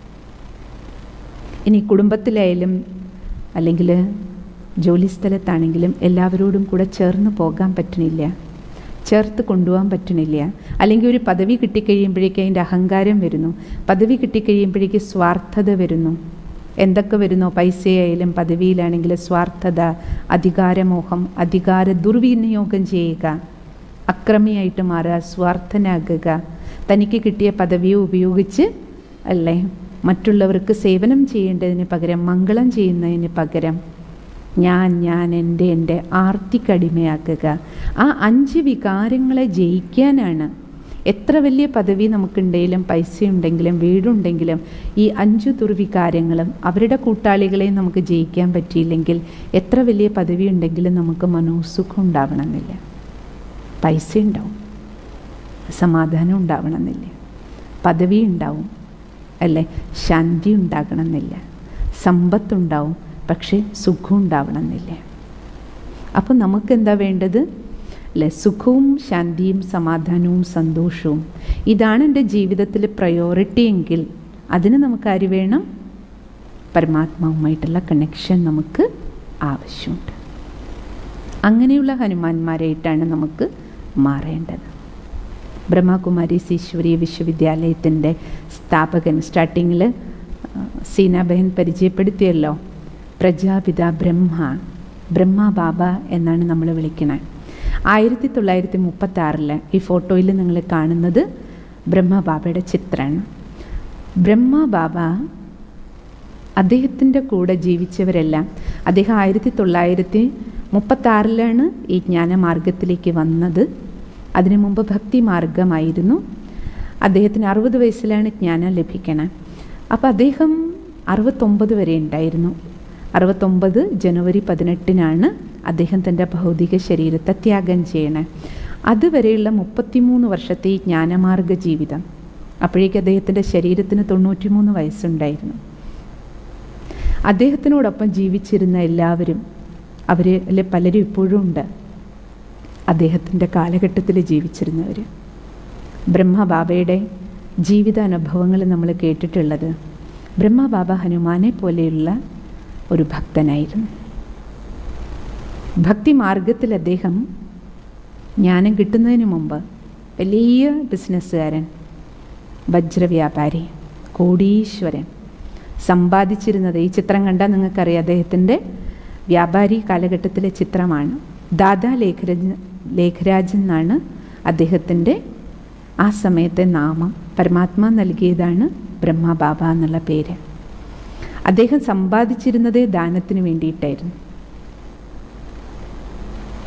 ഇനി കുടുംബത്തിലായാലും അല്ലെങ്കിൽ ജോലിസ്ഥലത്താണെങ്കിലും എല്ലാവരോടും കൂടെ ചേർന്ന് പോകാൻ പറ്റണില്ല, ചേർത്ത് കൊണ്ടുപോകാൻ പറ്റണില്ല. അല്ലെങ്കിൽ ഒരു പദവി കിട്ടിക്കഴിയുമ്പോഴേക്കും അതിൻ്റെ അഹങ്കാരം വരുന്നു, പദവി കിട്ടിക്കഴിയുമ്പോഴേക്ക് സ്വാർത്ഥത വരുന്നു. എന്തൊക്കെ വരുന്നോ, പൈസയായാലും പദവിയിലാണെങ്കിലും സ്വാർത്ഥത, അധികാരമോഹം, അധികാര ദുർവിനിയോഗം ചെയ്യുക, അക്രമിയായിട്ട് മാറുക, സ്വാർത്ഥനാകുക, തനിക്ക് കിട്ടിയ പദവിയെ ഉപയോഗിച്ച് അല്ലേ മറ്റുള്ളവർക്ക് സേവനം ചെയ്യേണ്ടതിന് പകരം മംഗളം ചെയ്യുന്നതിന് പകരം ഞാൻ എൻ്റെ ആർത്തിക്കടിമയാക്കുക. ആ 5 വികാരങ്ങളെ ജയിക്കാനാണ്. എത്ര വലിയ പദവി നമുക്കുണ്ടെങ്കിലും പൈസയുണ്ടെങ്കിലും വീടുണ്ടെങ്കിലും ഈ 5 ദുർവികാരങ്ങളും അവരുടെ കൂട്ടാളികളെയും നമുക്ക് ജയിക്കാൻ പറ്റിയില്ലെങ്കിൽ എത്ര വലിയ പദവി ഉണ്ടെങ്കിലും നമുക്ക് മനോസുഖം ഉണ്ടാവണമെന്നില്ല. പൈസ ഉണ്ടാവും, സമാധാനം ഉണ്ടാവണമെന്നില്ല, പദവി ഉണ്ടാവും അല്ലേ, ശാന്തി ഉണ്ടാകണമെന്നില്ല, സമ്പത്തുണ്ടാവും, പക്ഷേ സുഖം ഉണ്ടാവണമെന്നില്ല. അപ്പം നമുക്കെന്താ വേണ്ടത് അല്ലേ? സുഖവും ശാന്തിയും സമാധാനവും സന്തോഷവും. ഇതാണ് എൻ്റെ ജീവിതത്തിൽ പ്രയോറിറ്റി എങ്കിൽ അതിന് നമുക്കാര് വേണം? പരമാത്മാവുമായിട്ടുള്ള കണക്ഷൻ നമുക്ക് ആവശ്യമുണ്ട്. അങ്ങനെയുള്ള ഹനുമാന്മാരായിട്ടാണ് നമുക്ക് മാറേണ്ടത്. ബ്രഹ്മകുമാരീസ് ഈശ്വരീയ വിശ്വവിദ്യാലയത്തിൻ്റെ സ്ഥാപകൻ സ്റ്റാർട്ടിങ്ങിൽ സീനാബഹൻ പരിചയപ്പെടുത്തിയല്ലോ, പ്രജാപിത ബ്രഹ്മ ബാബ എന്നാണ് നമ്മൾ വിളിക്കുന്നത്. 1936 ഈ ഫോട്ടോയിൽ നിങ്ങൾ കാണുന്നത് ബ്രഹ്മ ബാബയുടെ ചിത്രമാണ്. ബ്രഹ്മ ബാബ അദ്ദേഹത്തിൻ്റെ കൂടെ ജീവിച്ചവരെല്ലാം, അദ്ദേഹം 1936 ഈ ജ്ഞാനമാർഗത്തിലേക്ക് വന്നത്. അതിനു മുമ്പ് ഭക്തി മാർഗമായിരുന്നു. അദ്ദേഹത്തിന് 60 വയസ്സിലാണ് ജ്ഞാനം ലഭിക്കണത്. അപ്പോൾ അദ്ദേഹം 69 വരെ ഉണ്ടായിരുന്നു. 69 ജനുവരി 18 അദ്ദേഹം തൻ്റെ ഭൗതിക ശരീരത്തെ ത്യാഗം ചെയ്യണേ. അതുവരെയുള്ള 33 വർഷത്തെ ഈ ജ്ഞാനമാർഗ ജീവിതം, അപ്പോഴേക്ക് അദ്ദേഹത്തിൻ്റെ ശരീരത്തിന് 93 വയസ്സുണ്ടായിരുന്നു. അദ്ദേഹത്തിനോടൊപ്പം ജീവിച്ചിരുന്ന എല്ലാവരും, അവരിൽ പലരും ഇപ്പോഴും ഉണ്ട്, അദ്ദേഹത്തിൻ്റെ കാലഘട്ടത്തിൽ ജീവിച്ചിരുന്നവർ. ബ്രഹ്മബാബയുടെ ജീവിതാനുഭവങ്ങൾ നമ്മൾ കേട്ടിട്ടുള്ളത്, ബ്രഹ്മബാബ ഹനുമാനെ പോലെയുള്ള ഒരു ഭക്തനായിരുന്നു. ഭക്തി മാർഗത്തിൽ അദ്ദേഹം ജ്ഞാനം കിട്ടുന്നതിന് മുമ്പ് വലിയ ബിസിനസ്സുകാരൻ, വജ്രവ്യാപാരി, കോടീശ്വരൻ, സമ്പാദിച്ചിരുന്നത്, ഈ ചിത്രം കണ്ടാൽ നിങ്ങൾക്കറിയാം അദ്ദേഹത്തിൻ്റെ വ്യാപാരി കാലഘട്ടത്തിലെ ചിത്രമാണ്. ദാദാ ലേഖരാജ് എന്നാണ് അദ്ദേഹത്തിൻ്റെ ആ സമയത്തെ നാമം. പരമാത്മാ നൽകിയതാണ് ബ്രഹ്മബാബ എന്നുള്ള പേര്. അദ്ദേഹം സമ്പാദിച്ചിരുന്നത് ദാനത്തിന് വേണ്ടിയിട്ടായിരുന്നു.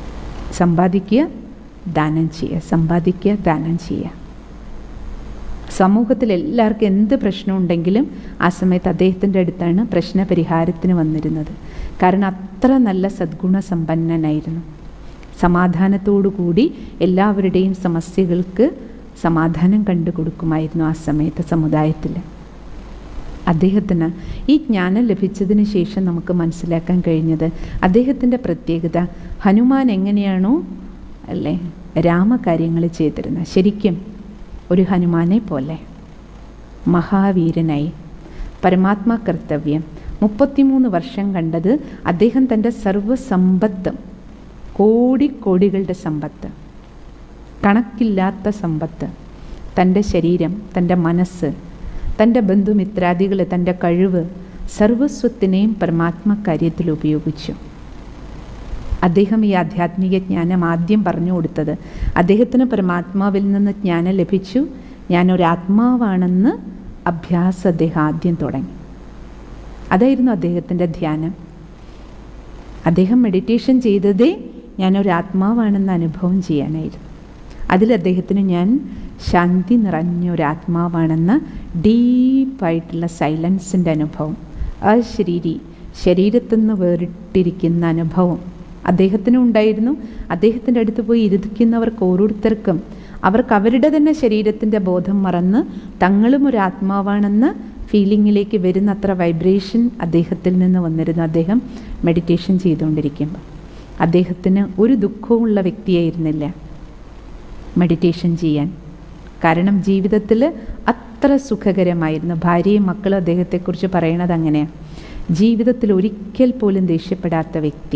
സമ്പാദിക്കുക, ദാനം ചെയ്യുക, സമ്പാദിക്കുക, ദാനം ചെയ്യുക. സമൂഹത്തിൽ എല്ലാവർക്കും എന്ത് പ്രശ്നമുണ്ടെങ്കിലും ആ സമയത്ത് അദ്ദേഹത്തിൻ്റെ അടുത്താണ് പ്രശ്നപരിഹാരത്തിന് വന്നിരുന്നത്. കാരണം അത്ര നല്ല സദ്ഗുണസമ്പന്നനായിരുന്നു. സമാധാനത്തോടു കൂടി എല്ലാവരുടെയും സമസ്യകൾക്ക് സമാധാനം കണ്ടു കൊടുക്കുമായിരുന്നു ആ സമയത്ത് സമുദായത്തിൽ. അദ്ദേഹത്തിന് ഈ ജ്ഞാനം ലഭിച്ചതിന് ശേഷം നമുക്ക് മനസ്സിലാക്കാൻ കഴിഞ്ഞത് അദ്ദേഹത്തിൻ്റെ പ്രത്യേകത, ഹനുമാൻ എങ്ങനെയാണോ അല്ലേ രാമകാര്യങ്ങൾ ചെയ്തിരുന്നത്, ശരിക്കും ഒരു ഹനുമാനെ പോലെ മഹാവീരനായി പരമാത്മാ കർത്തവ്യം 33 വർഷം കണ്ടത് അദ്ദേഹം തൻ്റെ സർവ്വസമ്പത്തും, കോടികളുടെ സമ്പത്ത്, കണക്കില്ലാത്ത സമ്പത്ത്, തൻ്റെ ശരീരം, തൻ്റെ മനസ്സ്, തൻ്റെ ബന്ധുമിത്രാദികൾ, തൻ്റെ കഴിവ്, സർവസ്വത്തിനെയും പരമാത്മ കാര്യത്തിൽ ഉപയോഗിച്ചു. അദ്ദേഹം ഈ ആധ്യാത്മിക ജ്ഞാനം ആദ്യം പറഞ്ഞു കൊടുത്തത്, അദ്ദേഹത്തിന് പരമാത്മാവിൽ നിന്ന് ജ്ഞാനം ലഭിച്ചു, ഞാനൊരാത്മാവാണെന്ന് അഭ്യാസം അദ്ദേഹം ആദ്യം തുടങ്ങി. അതായിരുന്നു അദ്ദേഹത്തിൻ്റെ ധ്യാനം. അദ്ദേഹം മെഡിറ്റേഷൻ ചെയ്തതേ ഞാനൊരാത്മാവാണെന്ന് അനുഭവം ചെയ്യാനായിരുന്നു. അതിൽ അദ്ദേഹത്തിന് ഞാൻ ശാന്തി നിറഞ്ഞൊരാത്മാവാണെന്ന ഡീപ്പായിട്ടുള്ള സൈലൻസിൻ്റെ അനുഭവം, ശരീരത്തിൽ നിന്ന് വേറിട്ടിരിക്കുന്ന അനുഭവം അദ്ദേഹത്തിനും ഉണ്ടായിരുന്നു. അദ്ദേഹത്തിൻ്റെ അടുത്ത് പോയി ഇരിക്കുന്നവർക്ക് ഓരോരുത്തർക്കും അവർക്ക് അവരുടെ തന്നെ ശരീരത്തിൻ്റെ ബോധം മറന്ന് തങ്ങളും ഒരു ആത്മാവാണെന്ന ഫീലിങ്ങിലേക്ക് വരുന്നത്ര വൈബ്രേഷൻ അദ്ദേഹത്തിൽ നിന്ന് വന്നിരുന്നു. അദ്ദേഹം മെഡിറ്റേഷൻ ചെയ്തുകൊണ്ടിരിക്കുമ്പോൾ അദ്ദേഹത്തിന് ഒരു ദുഃഖവുമുള്ള വ്യക്തിയായിരുന്നില്ല മെഡിറ്റേഷൻ ചെയ്യാൻ. കാരണം ജീവിതത്തിൽ അത്ര സുഖകരമായിരുന്നു. ഭാര്യയും മക്കളും അദ്ദേഹത്തെക്കുറിച്ച് പറയണത് അങ്ങനെയാണ്, ജീവിതത്തിൽ ഒരിക്കൽ പോലും ദേഷ്യപ്പെടാത്ത വ്യക്തി,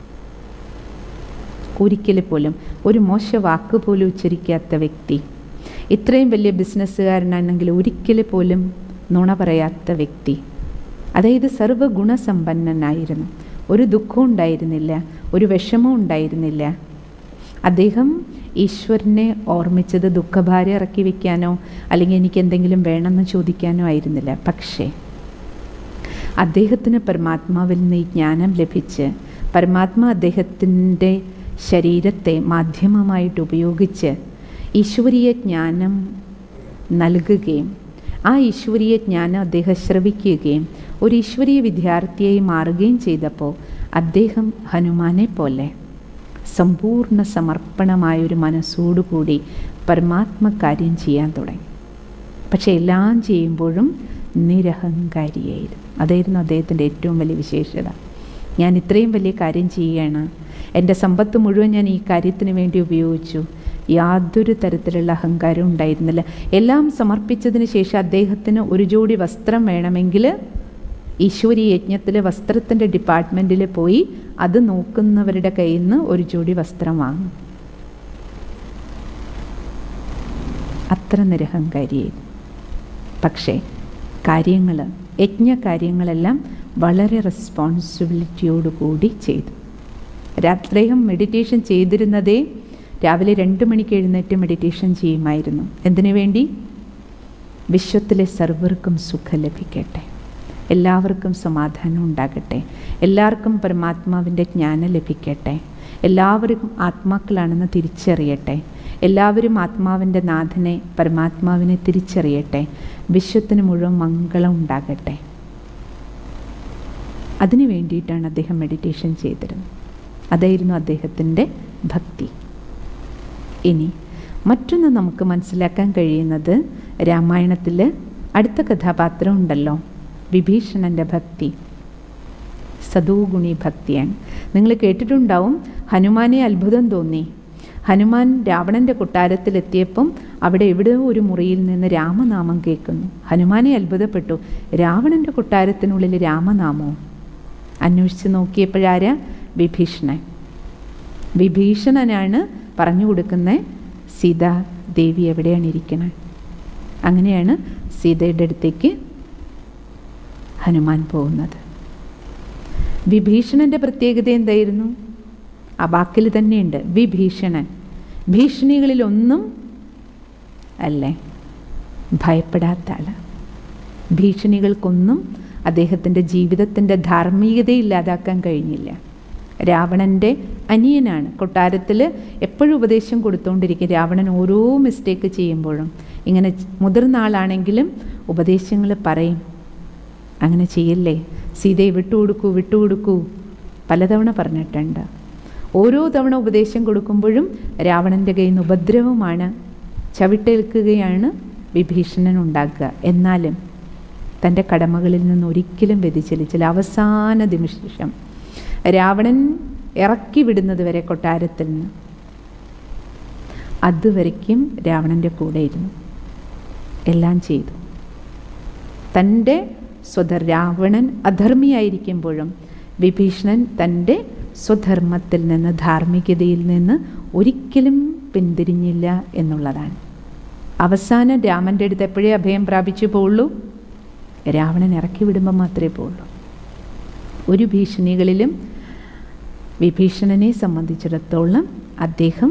ഒരിക്കൽ പോലും ഒരു മോശ വാക്ക് പോലും ഉച്ചരിക്കാത്ത വ്യക്തി, ഇത്രയും വലിയ ബിസിനസ്സുകാരനാണെങ്കിൽ ഒരിക്കൽ പോലും നുണ പറയാത്ത വ്യക്തി. അതായത് സർവ്വഗുണസമ്പന്നനായിരുന്നു. ഒരു ദുഃഖവും ഉണ്ടായിരുന്നില്ല, ഒരു വിഷമവും ഉണ്ടായിരുന്നില്ല. അദ്ദേഹം ഈശ്വരനെ ഓർമ്മിച്ചത് ദുഃഖഭാരം ഇറക്കി വയ്ക്കാനോ അല്ലെങ്കിൽ എനിക്ക് എന്തെങ്കിലും വേണമെന്ന് ചോദിക്കാനോ ആയിരുന്നില്ല. പക്ഷേ അദ്ദേഹത്തിന് പരമാത്മാവിൽ നിന്ന് ഈ ജ്ഞാനം ലഭിച്ച് പരമാത്മാ അദ്ദേഹത്തിൻ്റെ ശരീരത്തെ മാധ്യമമായിട്ട് ഉപയോഗിച്ച് ഈശ്വരീയ ജ്ഞാനം നൽകുകയും ആ ഈശ്വരീയ ജ്ഞാനം അദ്ദേഹം ശ്രവിക്കുകയും ഒരു ഈശ്വരീയ വിദ്യാർത്ഥിയായി മാറുകയും ചെയ്തപ്പോൾ അദ്ദേഹം ഹനുമാനെ പോലെ സമ്പൂർണ്ണ സമർപ്പണമായൊരു മനസ്സോടുകൂടി പരമാത്മകാര്യം ചെയ്യാൻ തുടങ്ങി. പക്ഷേ എല്ലാം ചെയ്യുമ്പോഴും നിരഹങ്കാരിയായിരുന്നു. അതായിരുന്നു അദ്ദേഹത്തിൻ്റെ ഏറ്റവും വലിയ വിശേഷത. ഞാൻ ഇത്രയും വലിയ കാര്യം ചെയ്യുകയാണ്, എൻ്റെ സമ്പത്ത് മുഴുവൻ ഞാൻ ഈ കാര്യത്തിന് വേണ്ടി ഉപയോഗിച്ചു, യാതൊരു തരത്തിലുള്ള അഹങ്കാരവും ഉണ്ടായിരുന്നില്ല. എല്ലാം സമർപ്പിച്ചതിന് ശേഷം അദ്ദേഹത്തിന് ഒരു ജോഡി വസ്ത്രം വേണമെങ്കിൽ ഈശ്വരീയ യജ്ഞത്തിൽ വസ്ത്രത്തിൻ്റെ ഡിപ്പാർട്ട്മെൻറ്റിൽ പോയി അത് നോക്കുന്നവരുടെ കയ്യിൽ നിന്ന് ഒരു ജോഡി വസ്ത്രം വാങ്ങും. അത്ര നിരഹങ്കാരിയായിരുന്നു. പക്ഷേ കാര്യങ്ങൾ, യജ്ഞകാര്യങ്ങളെല്ലാം വളരെ റെസ്പോൺസിബിലിറ്റിയോടുകൂടി ചെയ്തു. രാത്രിയും മെഡിറ്റേഷൻ ചെയ്തിരുന്നതേ രാവിലെ 2 മണിക്ക് എഴുന്നേറ്റ് മെഡിറ്റേഷൻ ചെയ്യുമായിരുന്നു. എന്തിനു വേണ്ടി? വിശ്വത്തിലെ സർവർക്കും സുഖം ലഭിക്കട്ടെ, എല്ലാവർക്കും സമാധാനം ഉണ്ടാകട്ടെ, എല്ലാവർക്കും പരമാത്മാവിൻ്റെ ജ്ഞാനം ലഭിക്കട്ടെ, എല്ലാവരും ആത്മാക്കളാണെന്ന് തിരിച്ചറിയട്ടെ, എല്ലാവരും ആത്മാവിൻ്റെ നാഥനെ പരമാത്മാവിനെ തിരിച്ചറിയട്ടെ, വിശ്വത്തിന് മുഴുവൻ മംഗളം ഉണ്ടാകട്ടെ. അതിനു വേണ്ടിയിട്ടാണ് അദ്ദേഹം മെഡിറ്റേഷൻ ചെയ്തിരുന്നത്. അതായിരുന്നു അദ്ദേഹത്തിൻ്റെ ഭക്തി. ഇനി മറ്റൊന്ന് നമുക്ക് മനസ്സിലാക്കാൻ കഴിയുന്നത്, രാമായണത്തിൽ അടുത്ത കഥാപാത്രം ഉണ്ടല്ലോ, വിഭീഷണൻ്റെ ഭക്തി സദോഗുണി ഭക്തിയാണ്. നിങ്ങൾ കേട്ടിട്ടുണ്ടാവും, ഹനുമാനെ അത്ഭുതം തോന്നി. ഹനുമാൻ രാവണൻ്റെ കൊട്ടാരത്തിലെത്തിയപ്പം അവിടെ എവിടെയോ ഒരു മുറിയിൽ നിന്ന് രാമനാമം കേൾക്കുന്നു. ഹനുമാനെ അത്ഭുതപ്പെട്ടു, രാവണൻ്റെ കൊട്ടാരത്തിനുള്ളിൽ രാമനാമോ? അന്വേഷിച്ച് നോക്കിയപ്പോഴാരാ? വിഭീഷണൻ. വിഭീഷണനാണ് പറഞ്ഞു കൊടുക്കുന്നത് സീതാ ദേവി എവിടെയാണ് ഇരിക്കുന്നത്. അങ്ങനെയാണ് സീതയുടെ അടുത്തേക്ക് ഹനുമാൻ പോകുന്നത്. വിഭീഷണൻ്റെ പ്രത്യേകത എന്തായിരുന്നു? ആ വാക്കിൽ തന്നെയുണ്ട്, വിഭീഷണൻ. ഭീഷണികളിലൊന്നും അല്ലേ ഭയപ്പെടാത്ത ആൾ. ഭീഷണികൾക്കൊന്നും അദ്ദേഹത്തിൻ്റെ ജീവിതത്തിൻ്റെ ധാർമ്മികത ഇല്ലാതാക്കാൻ കഴിഞ്ഞില്ല. രാവണൻ്റെ അനിയനാണ്, കൊട്ടാരത്തിൽ എപ്പോഴും ഉപദേശം കൊടുത്തുകൊണ്ടിരിക്കും. രാവണൻ ഓരോ മിസ്റ്റേക്ക് ചെയ്യുമ്പോഴും ഇങ്ങനെ മുതിർന്ന ആളാണെങ്കിലും ഉപദേശങ്ങൾ പറയും, അങ്ങനെ ചെയ്യല്ലേ, സീതയെ വിട്ടുകൊടുക്കൂ പലതവണ പറഞ്ഞിട്ടുണ്ട്. ഓരോ തവണ ഉപദേശം കൊടുക്കുമ്പോഴും രാവണൻ്റെ കയ്യിൽ നിന്ന് ഉപദ്രവമാണ്, ചവിട്ടേൽക്കുകയാണ് വിഭീഷണൻ ഉണ്ടാക്കുക. എന്നാലും തൻ്റെ കടമകളിൽ നിന്ന് ഒരിക്കലും വ്യതിചലിച്ചില്ല. അവസാന നിമിഷം രാവണൻ ഇറക്കി വിടുന്നത് വരെ കൊട്ടാരത്തിൽ നിന്ന് അതുവരയ്ക്കും രാവണൻ്റെ കൂടെ ഇരുന്നു, എല്ലാം ചെയ്തു. തൻ്റെ രാവണൻ അധർമ്മിയായിരിക്കുമ്പോഴും വിഭീഷണൻ തൻ്റെ സ്വധർമ്മത്തിൽ നിന്ന്, ധാർമ്മികതയിൽ നിന്ന് ഒരിക്കലും പിന്തിരിഞ്ഞില്ല എന്നുള്ളതാണ്. അവസാനം രാമൻ്റെ അടുത്ത് എപ്പോഴേ അഭയം പ്രാപിച്ചു പോവുള്ളൂ, രാവണൻ ഇറക്കി വിടുമ്പോൾ മാത്രമേ പോവുള്ളൂ. ഒരു ഭീഷണികളിലും വിഭീഷണനെ സംബന്ധിച്ചിടത്തോളം അദ്ദേഹം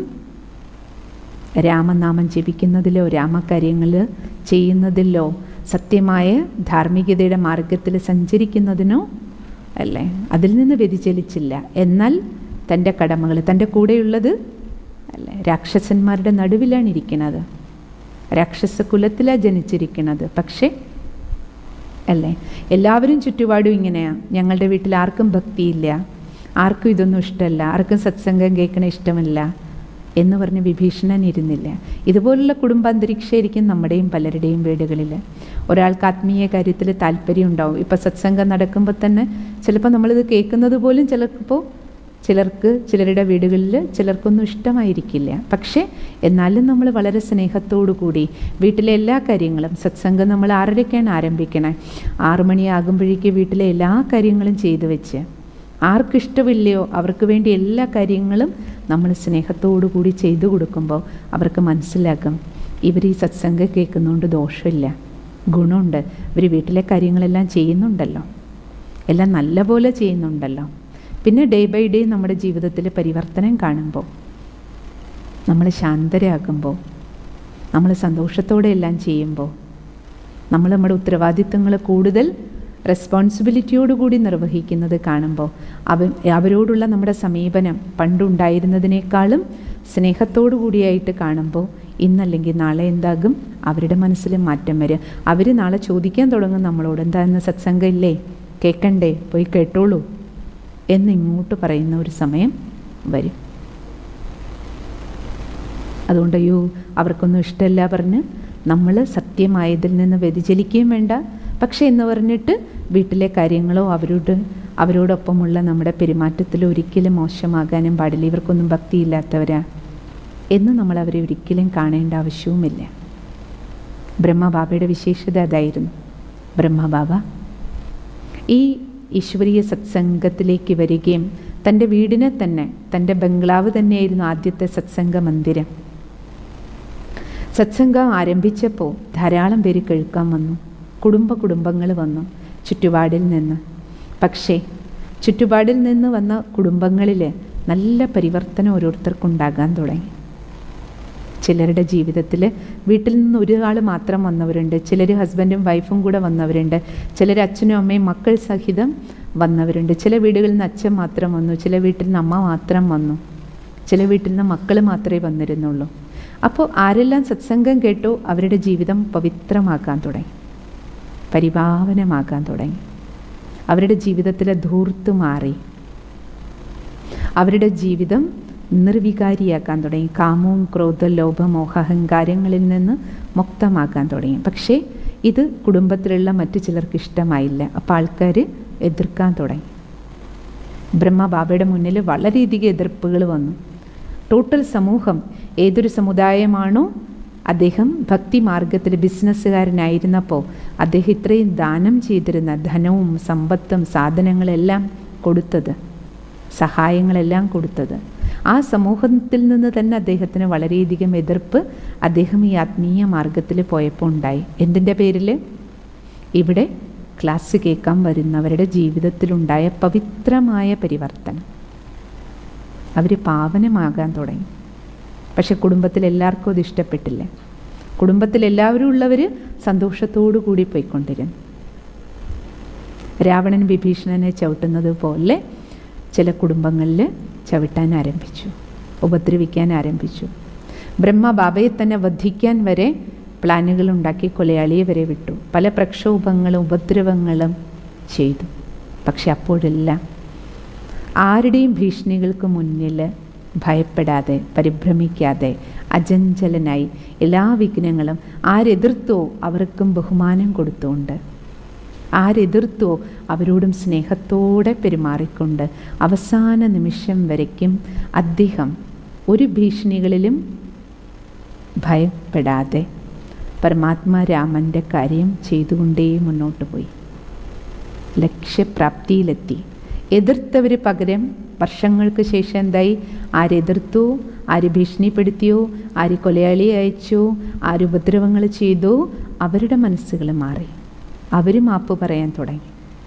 രാമനാമം ജപിക്കുന്നതിലോ രാമകാര്യങ്ങൾ ചെയ്യുന്നതിലോ സത്യമായ ധാർമ്മികതയുടെ മാർഗത്തിൽ സഞ്ചരിക്കുന്നതിനോ അല്ലേ, അതിൽ നിന്ന് വ്യതിചലിച്ചില്ല. എന്നാൽ തൻ്റെ കടമകൾ, തൻ്റെ കൂടെയുള്ളത് അല്ലേ രാക്ഷസന്മാരുടെ നടുവിലാണ് ഇരിക്കുന്നത്, രാക്ഷസ കുലത്തിലാണ് ജനിച്ചിരിക്കുന്നത്. പക്ഷേ അല്ലേ എല്ലാവരും ചുറ്റുപാടും ഇങ്ങനെയാണ്, ഞങ്ങളുടെ വീട്ടിൽ ആർക്കും ഭക്തിയില്ല, ആർക്കും ഇതൊന്നും ഇഷ്ടമല്ല, ആർക്കും സത്സംഗം കേൾക്കണ ഇഷ്ടമല്ല എന്ന് പറഞ്ഞ് വിഭീഷണൻ ഇരുന്നില്ല. ഇതുപോലുള്ള കുടുംബാന്തരീക്ഷമായിരിക്കും നമ്മുടെയും പലരുടെയും വീടുകളിൽ. ഒരാൾക്ക് ആത്മീയ കാര്യത്തിൽ താല്പര്യം ഉണ്ടാവും. ഇപ്പോൾ സത്സംഗം നടക്കുമ്പോൾ തന്നെ ചിലപ്പോൾ നമ്മളിത് കേൾക്കുന്നത് പോലും ചിലരുടെ വീടുകളിൽ ചിലർക്കൊന്നും ഇഷ്ടമായിരിക്കില്ല. പക്ഷേ എന്നാലും നമ്മൾ വളരെ സ്നേഹത്തോടു കൂടി വീട്ടിലെ എല്ലാ കാര്യങ്ങളും, സത്സംഗം നമ്മൾ 6:30ക്കാണ് ആരംഭിക്കണേ, 6 മണിയാകുമ്പോഴേക്ക് വീട്ടിലെ എല്ലാ കാര്യങ്ങളും ചെയ്തു വെച്ച് ആർക്കിഷ്ടമില്ലയോ അവർക്ക് വേണ്ടി എല്ലാ കാര്യങ്ങളും നമ്മൾ സ്നേഹത്തോടു കൂടി ചെയ്തു കൊടുക്കുമ്പോൾ അവർക്ക് മനസ്സിലാക്കും, ഇവർ ഈ സത്സംഗം കേൾക്കുന്നതുകൊണ്ട് ദോഷമില്ല, ഗുണമുണ്ട്, ഇവർ വീട്ടിലെ കാര്യങ്ങളെല്ലാം ചെയ്യുന്നുണ്ടല്ലോ, എല്ലാം നല്ല പോലെ ചെയ്യുന്നുണ്ടല്ലോ. പിന്നെ ഡേ ബൈ ഡേ നമ്മുടെ ജീവിതത്തിൽ പരിവർത്തനം കാണുമ്പോൾ, നമ്മൾ ശാന്തരാകുമ്പോൾ, നമ്മൾ സന്തോഷത്തോടെ എല്ലാം ചെയ്യുമ്പോൾ, നമ്മൾ നമ്മുടെ ഉത്തരവാദിത്തങ്ങൾ കൂടുതൽ റെസ്പോൺസിബിലിറ്റിയോടുകൂടി നിർവഹിക്കുന്നത് കാണുമ്പോൾ അവരോടുള്ള നമ്മുടെ സമീപനം പണ്ടുണ്ടായിരുന്നതിനേക്കാളും സ്നേഹത്തോടു കൂടിയായിട്ട് കാണുമ്പോൾ ഇന്നല്ലെങ്കിൽ നാളെ എന്താകും, അവരുടെ മനസ്സിൽ മാറ്റം വരും. അവർ നാളെ ചോദിക്കാൻ തുടങ്ങും നമ്മളോട്, എന്താ ഇന്ന് സത്സംഗം ഇല്ലേ, കേൾക്കണ്ടേ, പോയി കേട്ടോളൂ എന്നിങ്ങോട്ട് പറയുന്ന ഒരു സമയം വരും. അതുകൊണ്ട് അവർക്കൊന്നും ഇഷ്ടമല്ല പറഞ്ഞ് നമ്മൾ സത്യമായതിൽ നിന്ന് വ്യതിചലിക്കുകയും വേണ്ട. പക്ഷേ എന്ന് പറഞ്ഞിട്ട് വീട്ടിലെ കാര്യങ്ങളോ അവരോടൊപ്പമുള്ള നമ്മുടെ പെരുമാറ്റത്തിൽ ഒരിക്കലും മോശമാകാനും പാടില്ല. ഇവർക്കൊന്നും ഭക്തിയില്ലാത്തവരാ എന്ന് നമ്മൾ അവരെ ഒരിക്കലും കാണേണ്ട ആവശ്യവുമില്ല. ബ്രഹ്മബാബയുടെ വിശേഷത അതായിരുന്നു. ബ്രഹ്മബാബ ഈ ഈശ്വരീയ സത്സംഗത്തിലേക്ക് വരികയും തൻ്റെ വീടിനെ തന്നെ, തൻ്റെ ബംഗ്ലാവ് തന്നെയായിരുന്നു ആദ്യത്തെ സത്സംഗ മന്ദിരം. സത്സംഗം ആരംഭിച്ചപ്പോൾ ധാരാളം പേര് കേൾക്കാൻ വന്നു, കുടുംബങ്ങൾ വന്നു ചുറ്റുപാടിൽ നിന്ന്. പക്ഷേ ചുറ്റുപാടിൽ നിന്ന് വന്ന കുടുംബങ്ങളിൽ നല്ല പരിവർത്തനം ഓരോരുത്തർക്കുണ്ടാകാൻ തുടങ്ങി. ചിലരുടെ ജീവിതത്തിൽ വീട്ടിൽ നിന്ന് ഒരാൾ മാത്രം വന്നവരുണ്ട്, ചിലർ ഹസ്ബൻഡും വൈഫും കൂടെ വന്നവരുണ്ട്, ചിലർ അച്ഛനും അമ്മയും മക്കൾ സഹിതം വന്നവരുണ്ട്. ചില വീടുകളിൽ നിന്ന് അച്ഛൻ മാത്രം വന്നു, ചില വീട്ടിൽ നിന്ന് അമ്മ മാത്രം വന്നു, ചില വീട്ടിൽ നിന്ന് മക്കൾ മാത്രമേ വന്നിരുന്നുള്ളൂ. അപ്പോൾ ആരെല്ലാം സത്സംഗം കേട്ടോ അവരുടെ ജീവിതം പവിത്രമാക്കാൻ തുടങ്ങി, പരിപാവനമാകാൻ തുടങ്ങി. അവരുടെ ജീവിതത്തിലെ ധൂർത്ത് മാറി, അവരുടെ ജീവിതം നിർവികാരിയാക്കാൻ തുടങ്ങി. കാമവും ക്രോധ ലോഭ മോഹ അഹങ്കാരങ്ങളിൽ നിന്ന് മുക്തമാക്കാൻ തുടങ്ങി. പക്ഷേ ഇത് കുടുംബത്തിലുള്ള മറ്റു ചിലർക്ക് ഇഷ്ടമായില്ല. അപ്പോൾ ആൾക്കാർ എതിർക്കാൻ തുടങ്ങി. ബ്രഹ്മബാബയുടെ മുന്നിൽ വളരെയധികം എതിർപ്പുകൾ വന്നു. ടോട്ടൽ സമൂഹം, ഏതൊരു സമുദായമാണോ അദ്ദേഹം ഭക്തി മാർഗത്തിൽ ബിസിനസ്സുകാരനായിരുന്നപ്പോൾ അദ്ദേഹം ഇത്രയും ദാനം ചെയ്തിരുന്ന ധനവും സമ്പത്തും സാധനങ്ങളെല്ലാം കൊടുത്തത്, സഹായങ്ങളെല്ലാം കൊടുത്തത്, ആ സമൂഹത്തിൽ നിന്ന് തന്നെ അദ്ദേഹത്തിന് വളരെയധികം എതിർപ്പ് അദ്ദേഹം ഈ ആത്മീയ മാർഗത്തിൽ പോയപ്പോൾ ഉണ്ടായി. എന്തിൻ്റെ പേരിൽ? ഇവിടെ ക്ലാസ് കേൾക്കാൻ വരുന്നവരുടെ ജീവിതത്തിലുണ്ടായ പവിത്രമായ പരിവർത്തനം. അവർ പാവനമാകാൻ തുടങ്ങി. പക്ഷെ കുടുംബത്തിൽ എല്ലാവർക്കും അത് ഇഷ്ടപ്പെട്ടില്ല. കുടുംബത്തിൽ എല്ലാവരും ഉള്ളവർ സന്തോഷത്തോടു കൂടി പോയിക്കൊണ്ടിരുന്നു. രാവണൻ വിഭീഷണനെ ചവിട്ടുന്നത് പോലെ ചില കുടുംബങ്ങളിൽ ചവിട്ടാൻ ആരംഭിച്ചു, ഉപദ്രവിക്കാൻ ആരംഭിച്ചു. ബ്രഹ്മബാബയെ തന്നെ വധിക്കാൻ വരെ പ്ലാനുകളുണ്ടാക്കി കൊലയാളിയെ വരെ വിട്ടു. പല പ്രക്ഷോഭങ്ങളും ഉപദ്രവങ്ങളും ചെയ്തു. പക്ഷെ അപ്പോഴെല്ലാം ആരുടെയും ഭീഷണികൾക്ക് മുന്നിൽ ഭയപ്പെടാതെ, പരിഭ്രമിക്കാതെ, അചഞ്ചലനായി എല്ലാ വിഘ്നങ്ങളും ആരെതിർത്തോ അവർക്കും ബഹുമാനം കൊടുത്തുകൊണ്ട്, ആരെതിർത്തോ അവരോടും സ്നേഹത്തോടെ പെരുമാറിക്കൊണ്ട് അവസാന നിമിഷം വരയ്ക്കും അദ്ദേഹം ഒരു ഭീഷണികളിലും ഭയപ്പെടാതെ പരമാത്മാ രാമൻ്റെ കാര്യം ചെയ്തുകൊണ്ടേ മുന്നോട്ട് പോയി. ലക്ഷ്യപ്രാപ്തിയിലെത്തി. എതിർത്തവർ പകരം വർഷങ്ങൾക്ക് ശേഷം എന്തായി? ആരെതിർത്തോ, ആര് ഭീഷണിപ്പെടുത്തിയോ, ആര് കൊലയാളിയെ അയച്ചോ, ആര് ഉപദ്രവങ്ങൾ ചെയ്തോ, അവരുടെ മനസ്സുകൾ മാറി. അവർ മാപ്പ് പറയാൻ തുടങ്ങി.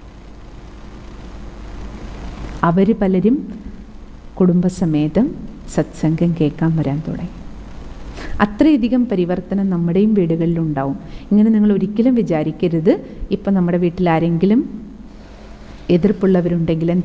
അവർ പലരും കുടുംബസമേതം സത്സംഗം കേൾക്കാൻ വരാൻ തുടങ്ങി. അത്രയധികം പരിവർത്തനം നമ്മുടെയും വീടുകളിലുണ്ടാവും. ഇങ്ങനെ നിങ്ങൾ ഒരിക്കലും വിചാരിക്കരുത്, ഇപ്പം നമ്മുടെ വീട്ടിൽ ആരെങ്കിലും എതിർപ്പുള്ളവരുണ്ടെങ്കിലും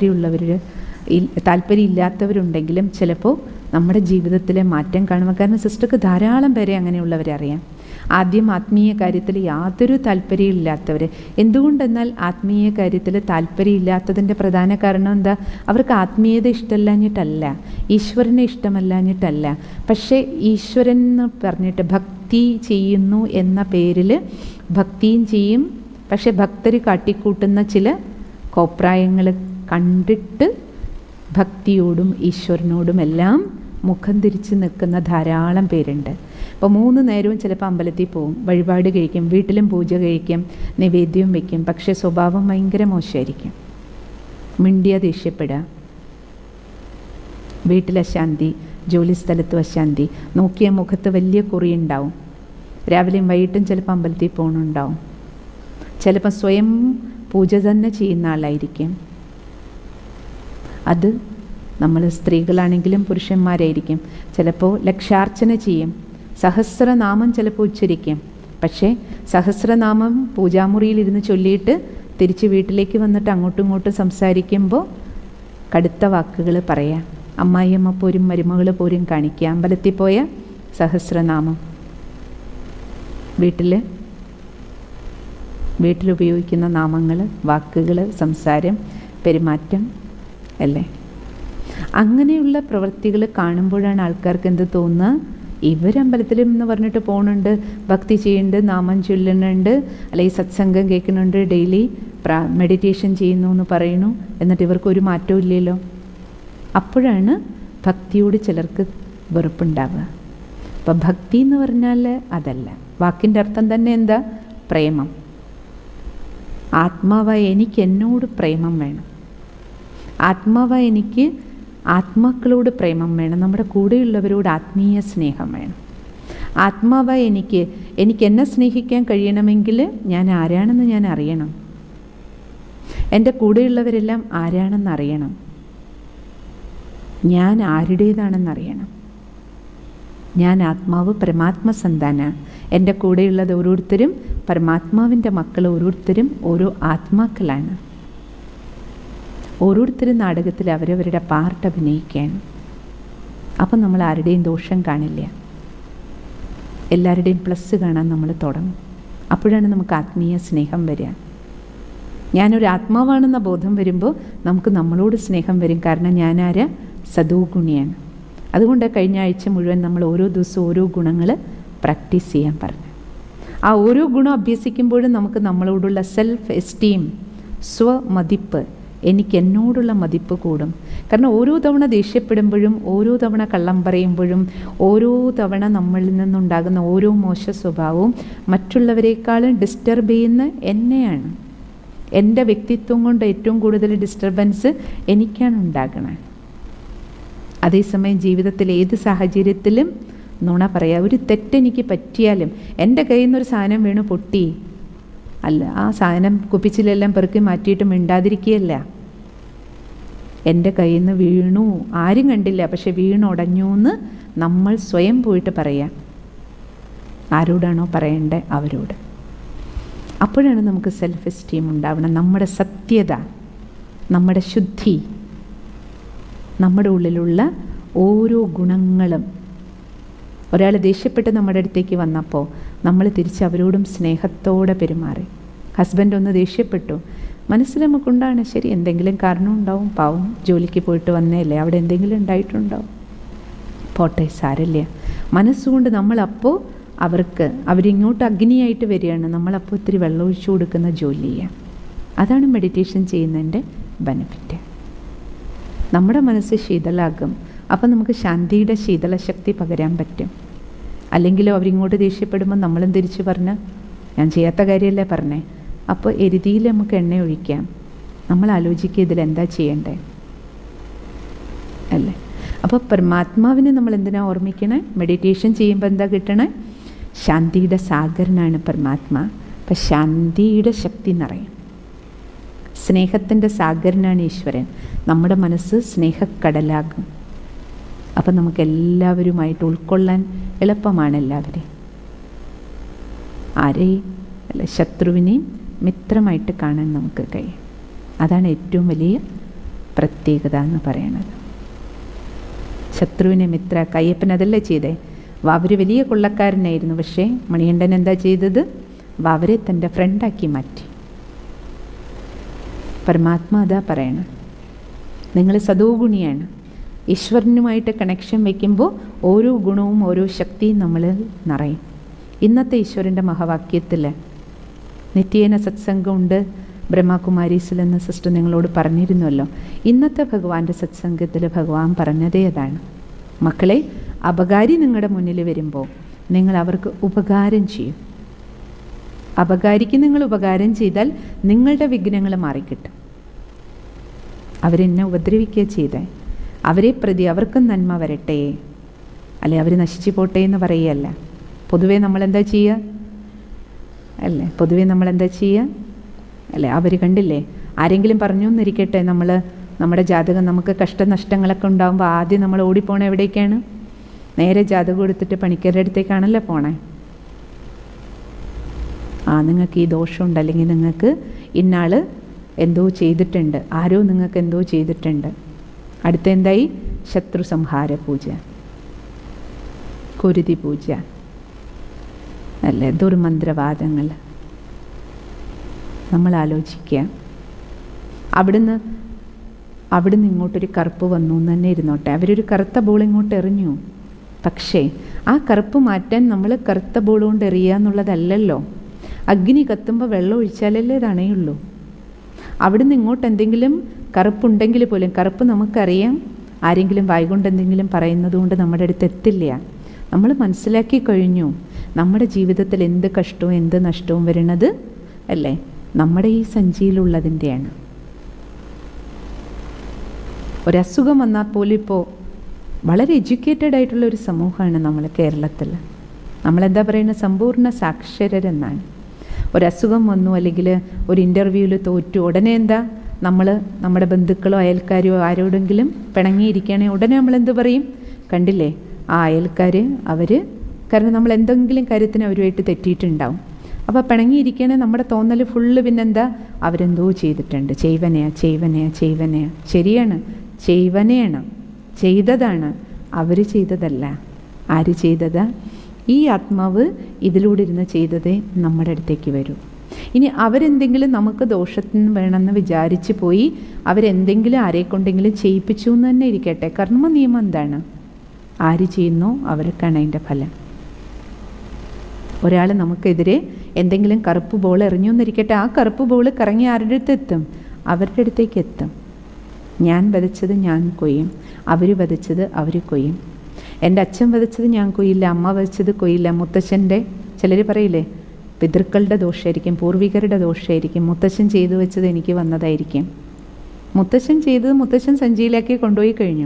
താല്പര്യമില്ലാത്തവരുണ്ടെങ്കിലും ചിലപ്പോൾ നമ്മുടെ ജീവിതത്തിലെ മാറ്റം കാണുക. കാരണം സിസ്റ്റർക്ക് ധാരാളം പേരെ അങ്ങനെയുള്ളവരെ അറിയാം. ആദ്യം ആത്മീയ കാര്യത്തിൽ യാതൊരു താല്പര്യമില്ലാത്തവർ. എന്തുകൊണ്ടെന്നാൽ ആത്മീയ കാര്യത്തിൽ താല്പര്യമില്ലാത്തതിൻ്റെ പ്രധാന കാരണം എന്താ? അവർക്ക് ആത്മീയത ഇഷ്ടമല്ലാഞ്ഞിട്ടല്ല, ഈശ്വരനെ ഇഷ്ടമല്ലാഞ്ഞിട്ടല്ല. പക്ഷേ ഈശ്വരൻ എന്ന് പറഞ്ഞിട്ട് ഭക്തി ചെയ്യുന്നു എന്ന പേരിൽ ഭക്തിയും ചെയ്യും. പക്ഷെ ഭക്തർ കാട്ടിക്കൂട്ടുന്ന ചില കോപ്രായങ്ങൾ കണ്ടിട്ട് ഭക്തിയോടും ഈശ്വരനോടും എല്ലാം മുഖം തിരിച്ച് നിൽക്കുന്ന ധാരാളം പേരുണ്ട്. അപ്പോൾ 3 നേരവും ചിലപ്പോൾ അമ്പലത്തിൽ പോവും, വഴിപാട് കഴിക്കും, വീട്ടിലും പൂജ കഴിക്കും, നിവേദ്യവും വയ്ക്കും. പക്ഷേ സ്വഭാവം ഭയങ്കര മോശമായിരിക്കും. മിണ്ടിയ ദേഷ്യപ്പെടുക, വീട്ടിലശാന്തി, ജോലിസ്ഥലത്തും അശാന്തി, നോക്കിയ മുഖത്ത് വലിയ കുറിയുണ്ടാവും. രാവിലെയും വൈകിട്ടും ചിലപ്പോൾ അമ്പലത്തിൽ പോകണുണ്ടാവും. ചിലപ്പോൾ സ്വയം പൂജ തന്നെ ചെയ്യുന്ന ആളായിരിക്കും. അത് നമ്മൾ സ്ത്രീകളാണെങ്കിലും പുരുഷന്മാരായിരിക്കും. ചിലപ്പോൾ ലക്ഷാർച്ചന ചെയ്യും, സഹസ്രനാമം ചിലപ്പോൾ ഉച്ചരിക്കും. പക്ഷേ സഹസ്രനാമം പൂജാമുറിയിലിരുന്ന് ചൊല്ലിയിട്ട് തിരിച്ച് വീട്ടിലേക്ക് വന്നിട്ട് അങ്ങോട്ടും ഇങ്ങോട്ടും സംസാരിക്കുമ്പോൾ കടുത്ത വാക്കുകൾ പറയാം. അമ്മായിയമ്മ പോരും മരുമകൾ പോരും കാണിക്കുക. അമ്പലത്തിൽ പോയ സഹസ്രനാമം, വീട്ടിലുപയോഗിക്കുന്ന നാമങ്ങൾ, വാക്കുകൾ, സംസാരം, പെരുമാറ്റം അല്ലേ? അങ്ങനെയുള്ള പ്രവൃത്തികൾ കാണുമ്പോഴാണ് ആൾക്കാർക്ക് എന്ത് തോന്നുക? ഇവരമ്പലത്തിലും എന്ന് പറഞ്ഞിട്ട് പോകുന്നുണ്ട്, ഭക്തി ചെയ്യുന്നുണ്ട്, നാമം ചൊല്ലുന്നുണ്ട്, അല്ലെങ്കിൽ സത്സംഗം കേൾക്കുന്നുണ്ട്, ഡെയിലി മെഡിറ്റേഷൻ ചെയ്യുന്നു എന്ന് പറയുന്നു, എന്നിട്ട് ഇവർക്കൊരു മാറ്റവും ഇല്ലല്ലോ. അപ്പോഴാണ് ഭക്തിയോട് ചിലർക്ക് വെറുപ്പുണ്ടാവുക. അപ്പം ഭക്തി എന്ന് പറഞ്ഞാൽ അതല്ല. വാക്കിൻ്റെ അർത്ഥം തന്നെ എന്താ? പ്രേമം. ആത്മാവായ എനിക്ക് എന്നോട് പ്രേമം വേണം. ആത്മാവായ എനിക്ക് ആത്മാക്കളോട് പ്രേമം വേണം. നമ്മുടെ കൂടെയുള്ളവരോട് ആത്മീയ സ്നേഹം വേണം. ആത്മാവായ എനിക്ക് എന്നെ സ്നേഹിക്കാൻ കഴിയണമെങ്കിൽ ഞാൻ ആരാണെന്ന് ഞാൻ അറിയണം. എൻ്റെ കൂടെയുള്ളവരെല്ലാം ആരാണെന്ന് അറിയണം. ഞാൻ ആരുടേതാണെന്നറിയണം. ഞാൻ ആത്മാവ് പരമാത്മസന്താനാണ്. എൻ്റെ കൂടെയുള്ളത് ഓരോരുത്തരും പരമാത്മാവിൻ്റെ മക്കൾ, ഓരോരുത്തരും ഓരോ ആത്മാക്കളാണ്. ഓരോരുത്തരും നാടകത്തിൽ അവരവരുടെ പാർട്ട് അഭിനയിക്കുകയാണ്. അപ്പം നമ്മൾ ആരുടെയും ദോഷം കാണില്ല, എല്ലാവരുടെയും പ്ലസ് കാണാൻ നമ്മൾ തുടങ്ങും. അപ്പോഴാണ് നമുക്ക് ആത്മീയ സ്നേഹം വരിക. ഞാനൊരു ആത്മാവാണെന്ന ബോധം വരുമ്പോൾ നമുക്ക് നമ്മളോട് സ്നേഹം വരും. കാരണം ഞാനാരാ? സദോഗുണിയാണ്. അതുകൊണ്ട് കഴിഞ്ഞ ആഴ്ച മുഴുവൻ നമ്മൾ ഓരോ ദിവസവും ഓരോ ഗുണങ്ങൾ പ്രാക്ടീസ് ചെയ്യാൻ പറഞ്ഞു. ആ ഓരോ ഗുണം അഭ്യസിക്കുമ്പോഴും നമുക്ക് നമ്മളോടുള്ള സെൽഫ് എസ്റ്റീം, സ്വമതിപ്പ്, എനിക്ക് എന്നോടുള്ള മതിപ്പ് കൂടും. കാരണം ഓരോ തവണ ദേഷ്യപ്പെടുമ്പോഴും, ഓരോ തവണ കള്ളം പറയുമ്പോഴും, ഓരോ തവണ നമ്മളിൽ നിന്നുണ്ടാകുന്ന ഓരോ മോശ സ്വഭാവവും മറ്റുള്ളവരെക്കാളും ഡിസ്റ്റർബ് ചെയ്യുന്ന എന്നെയാണ്. എൻ്റെ വ്യക്തിത്വം കൊണ്ട് ഏറ്റവും കൂടുതൽ ഡിസ്റ്റർബൻസ് എനിക്കാണ് ഉണ്ടാകണത്. അതേസമയം ജീവിതത്തിൽ ഏത് സാഹചര്യത്തിലും നുണ പറയാം. ഒരു തെറ്റെനിക്ക് പറ്റിയാലും എൻ്റെ കയ്യിൽ നിന്നൊരു സാധനം വീണു പൊട്ടി, അല്ല, ആ സാധനം കുപ്പിച്ചിലെല്ലാം പെറുക്കി മാറ്റിയിട്ട് മിണ്ടാതിരിക്കുകയല്ല. എൻ്റെ കയ്യിൽ നിന്ന് വീണു, ആരും കണ്ടില്ല, പക്ഷെ വീണുടഞ്ഞു എന്ന് നമ്മൾ സ്വയം പോയിട്ട് പറയാം. ആരോടാണോ പറയേണ്ടത് അവരോട്. അപ്പോഴാണ് നമുക്ക് സെൽഫ് എസ്റ്റീം ഉണ്ടാവണം. നമ്മുടെ സത്യത, നമ്മുടെ ശുദ്ധി, നമ്മുടെ ഉള്ളിലുള്ള ഓരോ ഗുണങ്ങളും. ഒരാൾ ദേഷ്യപ്പെട്ട് നമ്മുടെ അടുത്തേക്ക് വന്നപ്പോൾ നമ്മൾ തിരിച്ച് അവരോടും സ്നേഹത്തോടെ പെരുമാറി. ഹസ്ബൻഡ് ഒന്ന് ദേഷ്യപ്പെട്ടു, മനസ്സിൽ നമുക്കുണ്ടാണ്, ശരി എന്തെങ്കിലും കാരണം ഉണ്ടാവും, പാവം ജോലിക്ക് പോയിട്ട് വന്നേല്ലേ, അവിടെ എന്തെങ്കിലും ഉണ്ടായിട്ടുണ്ടാവും, പോട്ടെ സാരല്ല. മനസ്സുകൊണ്ട് നമ്മളപ്പോൾ അവരിങ്ങോട്ട് അഗ്നിയായിട്ട് വരികയാണ്, നമ്മളപ്പോൾ ഇത്തിരി വെള്ളം ഒഴിച്ചു കൊടുക്കുന്ന ജോലി ചെയ്യാം. അതാണ് മെഡിറ്റേഷൻ ചെയ്യുന്നതിൻ്റെ ബെനിഫിറ്റ്. നമ്മുടെ മനസ്സ് ശീതളാകും. അപ്പം നമുക്ക് ശാന്തിയുടെ ശീതളശക്തി പകരാൻ പറ്റും. അല്ലെങ്കിലോ അവരിങ്ങോട്ട് ദേഷ്യപ്പെടുമ്പോൾ നമ്മളും തിരിച്ച് പറഞ്ഞ് ഞാൻ ചെയ്യാത്ത കാര്യമല്ലേ പറഞ്ഞേ, അപ്പോൾ എരുതിയിൽ നമുക്ക് എണ്ണ ഒഴിക്കാം. നമ്മൾ ആലോചിക്കുക ഇതിലെന്താ ചെയ്യണ്ടേ അല്ലേ. അപ്പോൾ പരമാത്മാവിനെ നമ്മൾ എന്തിനാ ഓർമ്മിക്കണേ? മെഡിറ്റേഷൻ ചെയ്യുമ്പോൾ എന്താ കിട്ടണേ? ശാന്തിയുടെ സാഗരനാണ് പരമാത്മാ. അപ്പം ശാന്തിയുടെ ശക്തി നിറയും. സ്നേഹത്തിൻ്റെ സാഗരനാണ് ഈശ്വരൻ. നമ്മുടെ മനസ്സ് സ്നേഹക്കടലാകും. അപ്പം നമുക്ക് എല്ലാവരുമായിട്ട് ഉൾക്കൊള്ളാൻ എളുപ്പമാണ്. എല്ലാവരെയും, ആരെയും അല്ല, ശത്രുവിനെയും മിത്രമായിട്ട് കാണാൻ നമുക്ക് കഴിയും. അതാണ് ഏറ്റവും വലിയ പ്രത്യേകത എന്ന് പറയണത്. ശത്രുവിനെ മിത്രമാക്കുക. അയ്യപ്പൻ അതല്ലേ ചെയ്തേ? വാവര് വലിയ കൊള്ളക്കാരനായിരുന്നു, പക്ഷേ മണികണ്ഠൻ എന്താ ചെയ്തത്? വാവരെ തൻ്റെ ഫ്രണ്ടാക്കി മാറ്റി. പരമാത്മാ അതാ പറയണം, നിങ്ങൾ സദോഗുണിയാണ്. ഈശ്വരനുമായിട്ട് കണക്ഷൻ വയ്ക്കുമ്പോൾ ഓരോ ഗുണവും ഓരോ ശക്തിയും നമ്മൾ നിറയും. ഇന്നത്തെ ഈശ്വരൻ്റെ മഹാവാക്യത്തിൽ നിത്യേന സത്സംഗമുണ്ട് ബ്രഹ്മകുമാരീസിൽ എന്ന സിസ്റ്റർ നിങ്ങളോട് പറഞ്ഞിരുന്നല്ലോ. ഇന്നത്തെ ഭഗവാന്റെ സത്സംഗത്തിൽ ഭഗവാൻ പറഞ്ഞതേ അതാണ്. മക്കളെ, അപകാരി നിങ്ങളുടെ മുന്നിൽ വരുമ്പോൾ നിങ്ങൾ അവർക്ക് ഉപകാരം ചെയ്യും. അപകാരിക്ക് നിങ്ങൾ ഉപകാരം ചെയ്താൽ നിങ്ങളുടെ വിഘ്നങ്ങൾ മാറിക്കിട്ടും. അവരെന്നെ ഉപദ്രവിക്കുക ചെയ്തേ, അവരെ പ്രതി അവർക്കും നന്മ വരട്ടെ, അല്ലെ അവർ നശിച്ചു പോട്ടെ എന്ന് പറയുകയല്ല. പൊതുവേ നമ്മളെന്താ ചെയ്യുക അല്ലേ? പൊതുവേ നമ്മളെന്താ ചെയ്യുക അല്ലേ? അവർ കണ്ടില്ലേ, ആരെങ്കിലും പറഞ്ഞു എന്നിരിക്കട്ടെ, നമ്മുടെ ജാതകം നമുക്ക് കഷ്ടനഷ്ടങ്ങളൊക്കെ ഉണ്ടാകുമ്പോൾ ആദ്യം നമ്മൾ ഓടിപ്പോണേ എവിടേക്കാണ്? നേരെ ജാതകം എടുത്തിട്ട് പണിക്കരുടെ അടുത്തേക്കാണല്ലോ പോണേ. നിങ്ങൾക്ക് ഈ ദോഷമുണ്ട്, അല്ലെങ്കിൽ നിങ്ങൾക്ക് ഇന്നാൾ എന്തോ ചെയ്തിട്ടുണ്ട്, ആരോ നിങ്ങൾക്ക് എന്തോ ചെയ്തിട്ടുണ്ട്. അടുത്ത എന്തായി? ശത്രു സംഹാര പൂജ, കുരുതി പൂജ അല്ലേ, ദുർമന്ത്രവാദങ്ങൾ. നമ്മൾ ആലോചിക്കുക, അവിടുന്ന് ഇങ്ങോട്ടൊരു കറുപ്പ് വന്നു എന്ന് തന്നെ ഇരുന്നോട്ടെ, അവരൊരു കറുത്ത ബോൾ ഇങ്ങോട്ട് എറിഞ്ഞു. പക്ഷേ ആ കറുപ്പ് മാറ്റാൻ നമ്മൾ കറുത്ത ബോൾ കൊണ്ട് എറിയുക എന്നുള്ളതല്ലല്ലോ. അഗ്നി കത്തുമ്പോൾ വെള്ളം ഒഴിച്ചാലല്ലേ തണയുള്ളൂ. അവിടുന്ന് ഇങ്ങോട്ട് എന്തെങ്കിലും കറുപ്പുണ്ടെങ്കിൽ പോലും, കറുപ്പ് നമുക്കറിയാം, ആരെങ്കിലും വായികൊണ്ട് എന്തെങ്കിലും പറയുന്നത് കൊണ്ട് നമ്മുടെ അടുത്ത് എത്തില്ല. നമ്മൾ മനസ്സിലാക്കി കഴിഞ്ഞു നമ്മുടെ ജീവിതത്തിൽ എന്ത് കഷ്ടവും എന്ത് നഷ്ടവും വരുന്നത് അല്ലേ നമ്മുടെ ഈ സഞ്ചിയിലുള്ളതിൻ്റെയാണ്. ഒരസുഖം വന്നാൽ പോലും ഇപ്പോൾ വളരെ എഡ്യൂക്കേറ്റഡ് ആയിട്ടുള്ളൊരു സമൂഹമാണ് നമ്മൾ കേരളത്തിൽ. നമ്മളെന്താ പറയുന്നത്? സമ്പൂർണ്ണ സാക്ഷരരെന്നാണ്. ഒരസുഖം വന്നു, അല്ലെങ്കിൽ ഒരു ഇൻ്റർവ്യൂവിൽ തോറ്റു, ഉടനെ എന്താ നമ്മുടെ ബന്ധുക്കളോ അയൽക്കാരോ ആരോടെങ്കിലും പിണങ്ങിയിരിക്കുകയാണെങ്കിൽ ഉടനെ നമ്മളെന്ത് പറയും? കണ്ടില്ലേ ആ അയൽക്കാർ കാരണം നമ്മൾ എന്തെങ്കിലും കാര്യത്തിന് അവരുമായിട്ട് തെറ്റിയിട്ടുണ്ടാവും. അപ്പോൾ പിണങ്ങിയിരിക്കുകയാണെങ്കിൽ നമ്മുടെ തോന്നൽ ഫുള്ള് പിന്നെന്താ? അവരെന്തോ ചെയ്തിട്ടുണ്ട്, ചെയ്വനയാ. ശരിയാണ്, ചെയ്വനയാണ്, ചെയ്തതാണ്, അവർ ചെയ്തതല്ല. ആര് ചെയ്തതാ? ഈ ആത്മാവ് ഇതിലൂടെ ഇരുന്ന് ചെയ്തതേ നമ്മുടെ അടുത്തേക്ക് വരൂ. ഇനി അവരെന്തെങ്കിലും നമുക്ക് ദോഷത്തിന് വേണമെന്ന് വിചാരിച്ച് പോയി അവരെന്തെങ്കിലും ആരെക്കൊണ്ടെങ്കിലും ചെയ്യിപ്പിച്ചു എന്ന് തന്നെ ഇരിക്കട്ടെ, കർമ്മ നിയമം എന്താണ്? ആര് ചെയ്യുന്നോ അവർക്കാണ് അതിൻ്റെ ഫലം. ഒരാൾ നമുക്കെതിരെ എന്തെങ്കിലും കറുപ്പ് ബോൾ എറിഞ്ഞു എന്നിരിക്കട്ടെ, ആ കറുപ്പ് ബോൾ കറങ്ങി ആരുടെ അടുത്ത് എത്തും? അവരുടെ അടുത്തേക്ക് എത്തും. ഞാൻ വിതച്ചത് ഞാൻ കൊയ്യും, അവർ വിതച്ചത് അവർ കൊയ്യും. എൻ്റെ അച്ഛൻ വിതച്ചത് ഞാൻ കൊയ്യില്ല, അമ്മ വിതച്ചത് കൊയ്യില്ല. മുത്തച്ഛൻ്റെ, ചിലർ പറയില്ലേ, പിതൃക്കളുടെ ദോഷമായിരിക്കും, പൂർവികരുടെ ദോഷമായിരിക്കും, മുത്തച്ഛൻ ചെയ്തു വെച്ചത് എനിക്ക് വന്നതായിരിക്കും. മുത്തച്ഛൻ ചെയ്തത് മുത്തച്ഛൻ സഞ്ചിയിലാക്കി കൊണ്ടുപോയി കഴിഞ്ഞു.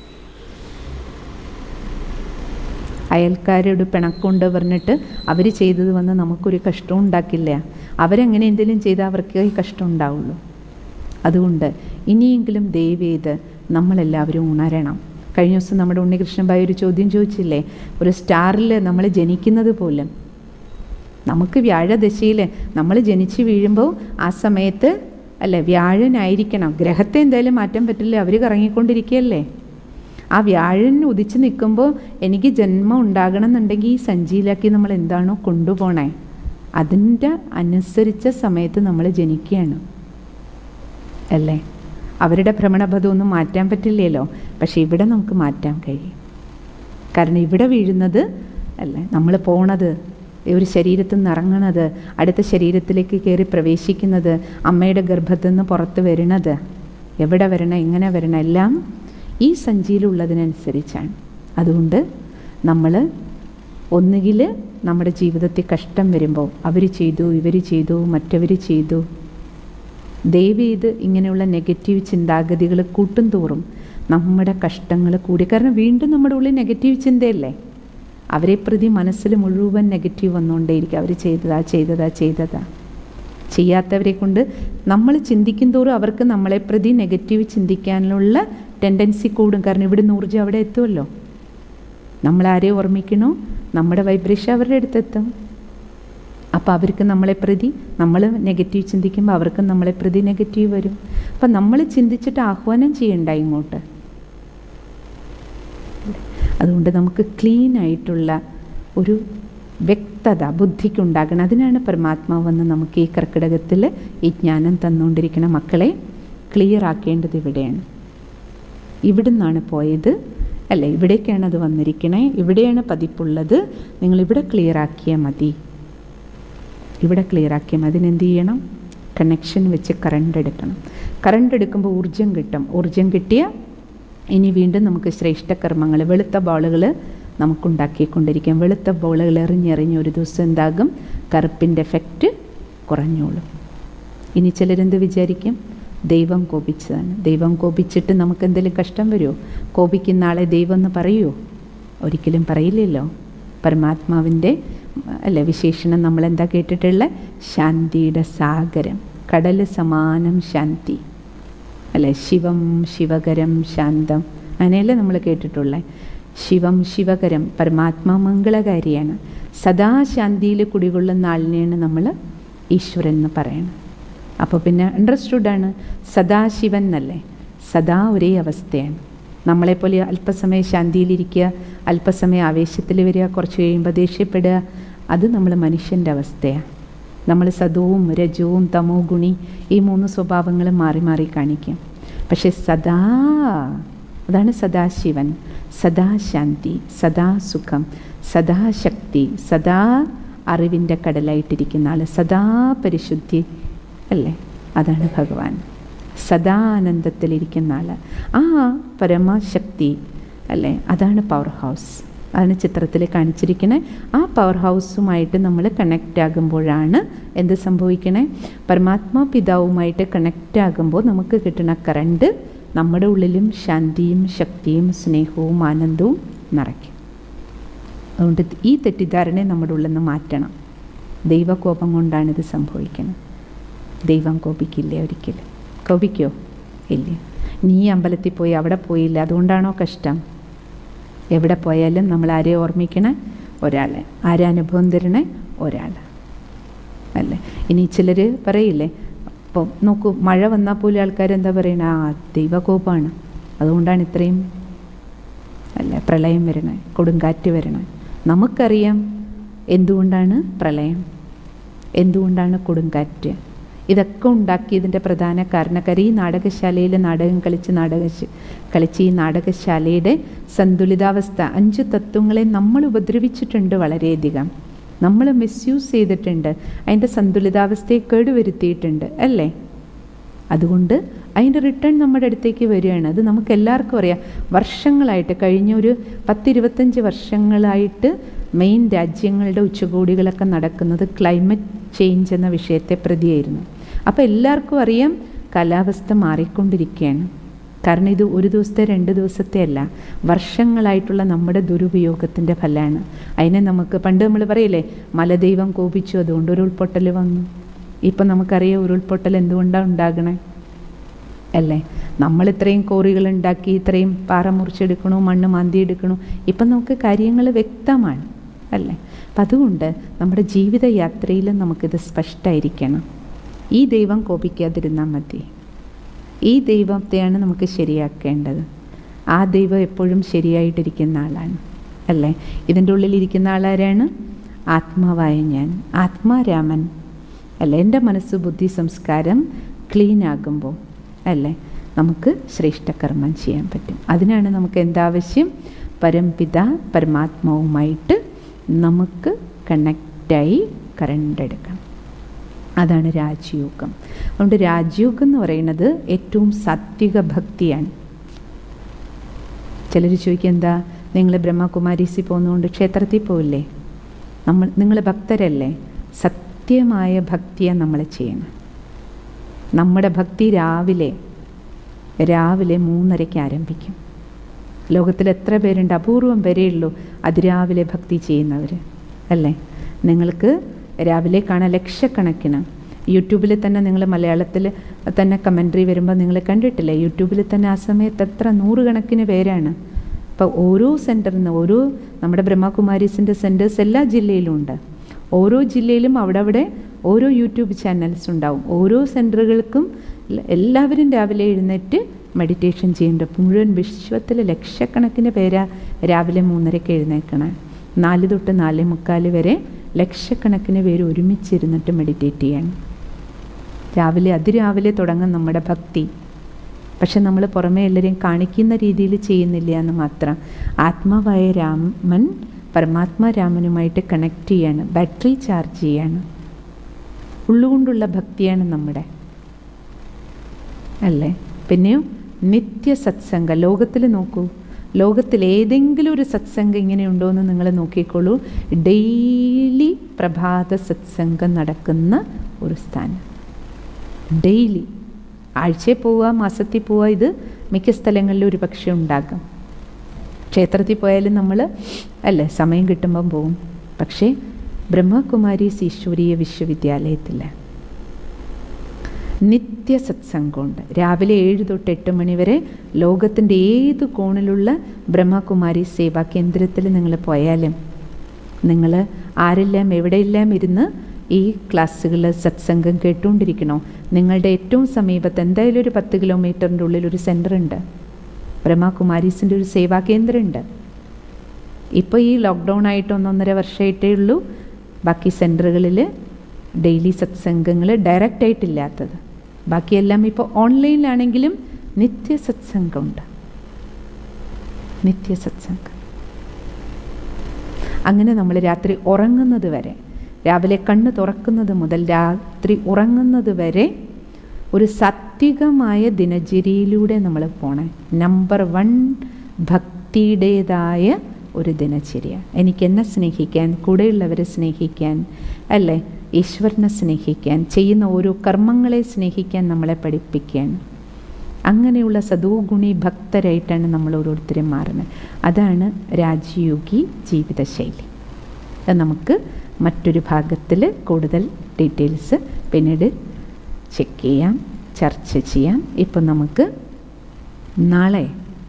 അയൽക്കാരോട് പിണക്കൊണ്ട് പറഞ്ഞിട്ട് അവർ ചെയ്തത് വന്ന് നമുക്കൊരു കഷ്ടവും ഉണ്ടാക്കില്ല. അവരെങ്ങനെ എന്തെങ്കിലും ചെയ്താൽ അവർക്ക് ഈ കഷ്ടം ഉണ്ടാവുള്ളൂ. അതുകൊണ്ട് ഇനിയെങ്കിലും ദയവേത് നമ്മളെല്ലാവരും ഉണരണം. കഴിഞ്ഞ ദിവസം നമ്മുടെ ഉണ്ണികൃഷ്ണൻ ഭായി ഒരു ചോദ്യം ചോദിച്ചില്ലേ, ഒരു സ്റ്റാറിൽ നമ്മൾ ജനിക്കുന്നത് പോലും നമുക്ക് വ്യാഴദശയിൽ നമ്മൾ ജനിച്ച് വീഴുമ്പോൾ ആ സമയത്ത് അല്ലേ വ്യാഴനായിരിക്കണം. ഗ്രഹത്തെ എന്തായാലും മാറ്റാൻ പറ്റില്ല, അവർ കറങ്ങിക്കൊണ്ടിരിക്കുകയല്ലേ. ആ വ്യാഴൻ ഉദിച്ച് നിൽക്കുമ്പോൾ എനിക്ക് ജന്മം ഉണ്ടാകണം എന്നുണ്ടെങ്കിൽ ഈ സഞ്ചിയിലാക്കി നമ്മൾ എന്താണോ കൊണ്ടുപോകണേ അതിൻ്റെ അനുസരിച്ച സമയത്ത് നമ്മൾ ജനിക്കുകയാണ് അല്ലേ. അവരുടെ ഭ്രമണപഥമൊന്നും മാറ്റാൻ പറ്റില്ലല്ലോ, പക്ഷേ ഇവിടെ നമുക്ക് മാറ്റാൻ കഴിയും. കാരണം ഇവിടെ വീഴുന്നത് അല്ലേ, നമ്മൾ പോണത്, ഒരു ശരീരത്തിൽ നിന്ന് ഇറങ്ങണത്, അടുത്ത ശരീരത്തിലേക്ക് കയറി പ്രവേശിക്കുന്നത്, അമ്മയുടെ ഗർഭത്തിൽ നിന്ന് പുറത്ത് വരണത്, എവിടെ വരണം, എങ്ങനെ വരണം, എല്ലാം ഈ സഞ്ചിയിലുള്ളതിനനുസരിച്ചാണ്. അതുകൊണ്ട് നമ്മൾ ഒന്നുകിൽ നമ്മുടെ ജീവിതത്തിൽ കഷ്ടം വരുമ്പോൾ അവർ ചെയ്തു, ഇവർ ചെയ്തു, മറ്റവർ ചെയ്തു, ദയവേത് ഇങ്ങനെയുള്ള നെഗറ്റീവ് ചിന്താഗതികൾ കൂട്ടും തോറും നമ്മുടെ കഷ്ടങ്ങൾ കൂടി. കാരണം വീണ്ടും നമ്മുടെ ഉള്ളിൽ നെഗറ്റീവ് ചിന്തയല്ലേ, അവരെ പ്രതി മനസ്സിൽ മുഴുവൻ നെഗറ്റീവ് വന്നുകൊണ്ടേയിരിക്കും. അവർ ചെയ്തതാ ചെയ്യാത്തവരെ കൊണ്ട് നമ്മൾ ചിന്തിക്കും തോറും അവർക്ക് നമ്മളെ പ്രതി നെഗറ്റീവ് ചിന്തിക്കാനുള്ള ടെൻഡൻസി കൂടും. കാരണം ഇവിടുന്ന് ഊർജ്ജം അവിടെ എത്തുമല്ലോ. നമ്മളാരെ ഓർമ്മിക്കണോ നമ്മുടെ വൈബ്രേഷൻ അവരുടെ അടുത്തെത്തും. അപ്പോൾ അവർക്ക് നമ്മളെ പ്രതി, നമ്മൾ നെഗറ്റീവ് ചിന്തിക്കുമ്പോൾ അവർക്ക് നമ്മളെ പ്രതി നെഗറ്റീവ് വരും. അപ്പം നമ്മൾ ചിന്തിച്ചിട്ട് ആഹ്വാനം ചെയ്യണ്ട ഇങ്ങോട്ട്. അതുകൊണ്ട് നമുക്ക് ക്ലീനായിട്ടുള്ള ഒരു വ്യക്തത ബുദ്ധിക്കുണ്ടാകണം. അതിനാണ് പരമാത്മാവ് വന്ന് നമുക്ക് ഈ കർക്കിടകത്തിൽ ഈ ജ്ഞാനം തന്നുകൊണ്ടിരിക്കണം. മക്കളെ ക്ലിയർ ആക്കേണ്ടത് ഇവിടെയാണ്. ഇവിടുന്നാണ് പോയത് അല്ലേ, ഇവിടേക്കാണ് അത് വന്നിരിക്കണേ, ഇവിടെയാണ് പതിപ്പുള്ളത്, നിങ്ങളിവിടെ ക്ലിയറാക്കിയാൽ മതി. ഇവിടെ ക്ലിയറാക്കിയാൽ മതി. അതിനെന്ത് ചെയ്യണം? കണക്ഷൻ വെച്ച് കറണ്ട് എടുക്കണം. കറണ്ട് എടുക്കുമ്പോൾ ഊർജ്ജം കിട്ടും. ഊർജ്ജം കിട്ടിയാൽ ഇനി വീണ്ടും നമുക്ക് ശ്രേഷ്ഠ കർമ്മങ്ങൾ, വെളുത്ത ബോളുകൾ നമുക്കുണ്ടാക്കിക്കൊണ്ടിരിക്കാം. വെളുത്ത ബോളുകൾ എറിഞ്ഞെറിഞ്ഞ് ഒരു ദിവസം എന്താകും, കറുപ്പിൻ്റെ എഫക്റ്റ് കുറഞ്ഞോളും. ഇനി ചിലരെന്ത് വിചാരിക്കും, ദൈവം കോപിച്ചതാണ്. ദൈവം കോപിച്ചിട്ട് നമുക്ക് എന്തെങ്കിലും കഷ്ടം വരുമോ? കോപിക്കുന്ന ആളെ ദൈവം എന്ന് പറയുമോ? ഒരിക്കലും പറയില്ലല്ലോ. പരമാത്മാവിൻ്റെ അല്ലേ വിശേഷണം നമ്മളെന്താ കേട്ടിട്ടുള്ള? ശാന്തിയുടെ സാഗരം, കടൽ സമാനം ശാന്തി അല്ലേ, ശിവം ശിവകരം ശാന്തം, അങ്ങനെയല്ലേ നമ്മൾ കേട്ടിട്ടുള്ളത്. ശിവം ശിവകരം, പരമാത്മാ മംഗളകാരിയാണ്. സദാ ശാന്തിയിൽ കുടികൊള്ളുന്ന ആളിനെയാണ് നമ്മൾ ഈശ്വരൻ എന്ന് പറയണം. അപ്പോൾ പിന്നെ അണ്ടർസ്റ്റുഡാണ്. സദാശിവൻ എന്നല്ലേ, സദാ ഒരേ അവസ്ഥയാണ്. നമ്മളെപ്പോലെ അല്പസമയം ശാന്തിയിലിരിക്കുക, അല്പസമയം ആവേശത്തിൽ വരിക, കുറച്ച് കഴിയുമ്പോൾ ദേഷ്യപ്പെടുക, അത് നമ്മൾ മനുഷ്യൻ്റെ അവസ്ഥയാണ്. നമ്മൾ സദോവും രജവും തമോ ഗുണി ഈ 3 സ്വഭാവങ്ങൾ മാറി മാറി കാണിക്കും. പക്ഷെ സദാ, അതാണ് സദാശിവൻ, സദാ ശാന്തി, സദാ സുഖം, സദാ ശക്തി, സദാ അറിവിൻ്റെ കടലായിട്ടിരിക്കുന്ന ആൾ, സദാ പരിശുദ്ധി അല്ലേ, അതാണ് ഭഗവാൻ. സദാ ആനന്ദത്തിലിരിക്കുന്ന ആൾ, ആ പരമശക്തി അല്ലേ, അതാണ് പവർ ഹൗസ്. അതാണ് ചിത്രത്തിൽ കാണിച്ചിരിക്കുന്നത്. ആ പവർ ഹൗസുമായിട്ട് നമ്മൾ കണക്റ്റ് ആകുമ്പോഴാണ് എന്ത് സംഭവിക്കണേ, പരമാത്മാ പിതാവുമായിട്ട് കണക്റ്റ് ആകുമ്പോൾ നമുക്ക് കിട്ടുന്ന കറണ്ട് നമ്മുടെ ഉള്ളിലും ശാന്തിയും ശക്തിയും സ്നേഹവും ആനന്ദവും നിറയ്ക്കും. അതുകൊണ്ട് ഈ തെറ്റിദ്ധാരണയെ നമ്മുടെ ഉള്ളിൽ നിന്ന് മാറ്റണം. ദൈവകോപം കൊണ്ടാണിത് സംഭവിക്കുന്നത്. ദൈവം കോപിക്കില്ല ഒരിക്കലും. കോപിക്കോ? ഇല്ല. നീ അമ്പലത്തിൽ പോയി അവിടെ പോയില്ല, അതുകൊണ്ടാണോ കഷ്ടം? എവിടെ പോയാലും നമ്മൾ ആരെ ഓർമ്മിക്കണേ? ഒരാളെ. ആരെ അനുഭവം തരണേ? ഒരാൾ അല്ലേ. ഇനി ചിലർ പറയില്ലേ, അപ്പോൾ നോക്കൂ, മഴ വന്നാൽ പോലും ആൾക്കാരെന്താ പറയണേ? ആ ദൈവകോപമാണ്, അതുകൊണ്ടാണ് ഇത്രയും അല്ലേ പ്രളയം വരണേ, കൊടുങ്കാറ്റ് വരണേ. നമുക്കറിയാം എന്തുകൊണ്ടാണ് പ്രളയം, എന്തുകൊണ്ടാണ് കൊടുങ്കാറ്റ്. ഇതൊക്കെ ഉണ്ടാക്കിയതിൻ്റെ പ്രധാന കാരണക്കാർ ഈ നാടകശാലയിൽ നാടകം കളിച്ച് ഈ നാടകശാലയുടെ സന്തുലിതാവസ്ഥ 5 തത്വങ്ങളെ നമ്മൾ ഉപദ്രവിച്ചിട്ടുണ്ട് വളരെയധികം. നമ്മൾ മിസ്യൂസ് ചെയ്തിട്ടുണ്ട്, അതിൻ്റെ സന്തുലിതാവസ്ഥയെ കേടുവരുത്തിയിട്ടുണ്ട് അല്ലേ. അതുകൊണ്ട് അതിൻ്റെ റിട്ടേൺ നമ്മുടെ അടുത്തേക്ക് വരികയാണ്. അത് നമുക്ക് എല്ലാവർക്കും അറിയാം. വർഷങ്ങളായിട്ട്, കഴിഞ്ഞ ഒരു 10-25 വർഷങ്ങളായിട്ട് മെയിൻ രാജ്യങ്ങളുടെ ഉച്ചകോടികളൊക്കെ നടക്കുന്നത് ക്ലൈമറ്റ് ചേഞ്ച് എന്ന വിഷയത്തെ പ്രതിയായിരുന്നു. അപ്പോൾ എല്ലാവർക്കും അറിയാം കാലാവസ്ഥ മാറിക്കൊണ്ടിരിക്കുകയാണ്. കാരണം ഇത് ഒരു ദിവസത്തെ 2 ദിവസത്തെ അല്ല, വർഷങ്ങളായിട്ടുള്ള നമ്മുടെ ദുരുപയോഗത്തിൻ്റെ ഫലമാണ്. അതിനെ നമുക്ക് പണ്ട് നമ്മൾ പറയില്ലേ, മലദൈവം കോപിച്ചു, അതുകൊണ്ട് ഒരു ഉരുൾപൊട്ടൽ വന്നു. ഇപ്പം നമുക്കറിയാം ഉരുൾപൊട്ടൽ എന്തുകൊണ്ടാണ് ഉണ്ടാകണേ അല്ലേ. നമ്മൾ ഇത്രയും കോറികളുണ്ടാക്കി, ഇത്രയും പാറ മുറിച്ചെടുക്കണു, മണ്ണ് മാന്തിയെടുക്കണു, ഇപ്പം നമുക്ക് കാര്യങ്ങൾ വ്യക്തമാണ് അല്ലേ. അപ്പം അതുകൊണ്ട് നമ്മുടെ ജീവിതയാത്രയിൽ നമുക്കിത് സ്പഷ്ടമായിരിക്കണം. ഈ ദൈവം കോപിക്കാതിരുന്നാൽ മതി. ഈ ദൈവത്തെയാണ് നമുക്ക് ശരിയാക്കേണ്ടത്. ആ ദൈവം എപ്പോഴും ശരിയായിട്ടിരിക്കുന്ന ആളാണ് അല്ലേ? ഇതിൻ്റെ ഉള്ളിലിരിക്കുന്ന ആളാരാണ്? ആത്മാവായ ഞാൻ, ആത്മാരാമൻ അല്ലേ? എൻ്റെ മനസ്സ് ബുദ്ധി സംസ്കാരം ക്ലീൻ ആകുമ്പോൾ അല്ലേ നമുക്ക് ശ്രേഷ്ഠകർമ്മം ചെയ്യാൻ പറ്റും. അതിനാണ് നമുക്ക് എന്താവശ്യം? പരംപിത പരമാത്മാവുമായിട്ട് നമുക്ക് കണക്റ്റായി കറണ്ട് എടുക്കണം. അതാണ് രാജയോഗം. അതുകൊണ്ട് രാജയോഗം എന്ന് പറയുന്നത് ഏറ്റവും സാത്വിക ഭക്തിയാണ്. ചിലർ ചോദിക്കുക, എന്താ നിങ്ങൾ ബ്രഹ്മകുമാരീസിൽ പോകുന്നതുകൊണ്ട് ക്ഷേത്രത്തിൽ പോവില്ലേ? നിങ്ങൾ ഭക്തരല്ലേ? സത്യമായ ഭക്തിയാണ് നമ്മൾ ചെയ്യണം. നമ്മുടെ ഭക്തി രാവിലെ 3:30 ആരംഭിക്കും. ലോകത്തിൽ എത്ര പേരുണ്ട്? അപൂർവം പേരേ അതിരാവിലെ ഭക്തി ചെയ്യുന്നവർ അല്ലേ? നിങ്ങൾക്ക് രാവിലെ കാണാൻ ലക്ഷക്കണക്കിന്. യൂട്യൂബിൽ തന്നെ നിങ്ങൾ മലയാളത്തിൽ തന്നെ കമൻട്രി വരുമ്പോൾ നിങ്ങൾ കണ്ടിട്ടില്ലേ? യൂട്യൂബിൽ തന്നെ ആ സമയത്ത് എത്ര 100 കണക്കിന് പേരാണ്. അപ്പോൾ ഓരോ സെൻറ്ററിൽ നിന്ന് നമ്മുടെ ബ്രഹ്മകുമാരീസിൻ്റെ സെൻറ്റേഴ്സ് എല്ലാ ജില്ലയിലും ഉണ്ട്. ഓരോ ജില്ലയിലും അവിടെ ഓരോ യൂട്യൂബ് ചാനൽസ് ഉണ്ടാവും. ഓരോ സെൻറ്ററുകൾക്കും എല്ലാവരും രാവിലെ എഴുന്നേറ്റ് മെഡിറ്റേഷൻ ചെയ്യേണ്ട മുഴുവൻ വിശ്വത്തിൽ ലക്ഷക്കണക്കിന് പേരാ രാവിലെ 3:30 എഴുന്നേക്കണം. 4 തൊട്ട് 4:45 വരെ ലക്ഷക്കണക്കിന് പേര് ഒരുമിച്ചിരുന്നിട്ട് മെഡിറ്റേറ്റ് ചെയ്യണം. അതിരാവിലെ തുടങ്ങും നമ്മുടെ ഭക്തി. പക്ഷെ നമ്മൾ പുറമേ എല്ലാവരെയും കാണിക്കുന്ന രീതിയിൽ ചെയ്യുന്നില്ല എന്ന് മാത്രം. ആത്മാവായ രാമൻ പരമാത്മാ രാമനുമായിട്ട് കണക്ട് ചെയ്യാണ്, ബാറ്ററി ചാർജ് ചെയ്യാണ്. ഉള്ളുകൊണ്ടുള്ള ഭക്തിയാണ് നമ്മുടെ അല്ലേ? പിന്നെയോ നിത്യ സത്സംഗം. ലോകത്തിൽ നോക്കൂ, ലോകത്തിൽ ഏതെങ്കിലും ഒരു സത്സംഗം ഇങ്ങനെ ഉണ്ടോ എന്ന് നിങ്ങൾ നോക്കിക്കോളൂ. ഡെയിലി പ്രഭാത സത്സംഗം നടക്കുന്ന ഒരു സ്ഥാനം. ഡെയിലി ആഴ്ചയിൽ പോവുക, മാസത്തിൽ പോവുക, ഇത് മിക്ക സ്ഥലങ്ങളിലും ഒരു പക്ഷേ ഉണ്ടാകും. ക്ഷേത്രത്തിൽ പോയാലും നമ്മൾ അല്ലേ സമയം കിട്ടുമ്പം പോവും. പക്ഷേ ബ്രഹ്മകുമാരീസ് ഈശ്വരീയ വിശ്വവിദ്യാലയത്തിൽ നിത്യ സത്സംഗമുണ്ട്. രാവിലെ 7 തൊട്ട് 8 മണി വരെ ലോകത്തിൻ്റെ ഏത് കോണിലുള്ള ബ്രഹ്മകുമാരി സേവാ കേന്ദ്രത്തിൽ നിങ്ങൾ പോയാലും നിങ്ങൾ ആരെല്ലാം എവിടെയെല്ലാം ഇരുന്ന് ഈ ക്ലാസ്സുകൾ സത്സംഗം കേട്ടുകൊണ്ടിരിക്കണോ, നിങ്ങളുടെ ഏറ്റവും സമീപത്ത് എന്തായാലും ഒരു 10 കിലോമീറ്ററിൻ്റെ ഉള്ളിൽ ഒരു സെൻ്ററുണ്ട്. ബ്രഹ്മകുമാരീസിൻ്റെ ഒരു സേവാ കേന്ദ്രമുണ്ട്. ഇപ്പോൾ ഈ ലോക്ക്ഡൗൺ ആയിട്ട് 1.5 വർഷമായിട്ടേ ഉള്ളൂ ബാക്കി സെൻറ്ററുകളിൽ ഡെയിലി സത്സംഗങ്ങൾ ഡയറക്റ്റായിട്ടില്ലാത്തത്. ബാക്കിയെല്ലാം ഇപ്പോൾ ഓൺലൈനിലാണെങ്കിലും നിത്യ സത്സംഗമുണ്ട്. നിത്യ സത്സംഗം. അങ്ങനെ നമ്മൾ രാത്രി ഉറങ്ങുന്നത് വരെ, രാവിലെ കണ്ണ് തുറക്കുന്നത് മുതൽ രാത്രി ഉറങ്ങുന്നത് വരെ ഒരു സാത്വികമായ ദിനചര്യയിലൂടെ നമ്മൾ പോണേ. നമ്പർ 1 ഭക്തിയുടേതായ ഒരു ദിനചര്യ. എനിക്കെന്നെ സ്നേഹിക്കാൻ, കൂടെയുള്ളവരെ സ്നേഹിക്കാൻ അല്ലേ, ഈശ്വരനെ സ്നേഹിക്കാൻ, ചെയ്യുന്ന ഓരോ കർമ്മങ്ങളെ സ്നേഹിക്കാൻ നമ്മളെ പഠിപ്പിക്കുകയാണ്. അങ്ങനെയുള്ള സദോഗുണി ഭക്തരായിട്ടാണ് നമ്മൾ ഓരോരുത്തരും മാറുന്നത്. അതാണ് രാജയോഗി ജീവിതശൈലി. നമുക്ക് മറ്റൊരു ഭാഗത്തിൽ കൂടുതൽ ഡീറ്റെയിൽസ് പിന്നീട് ചെക്ക് ചെയ്യാം, ചർച്ച ചെയ്യാം. ഇപ്പം നമുക്ക് നാളെ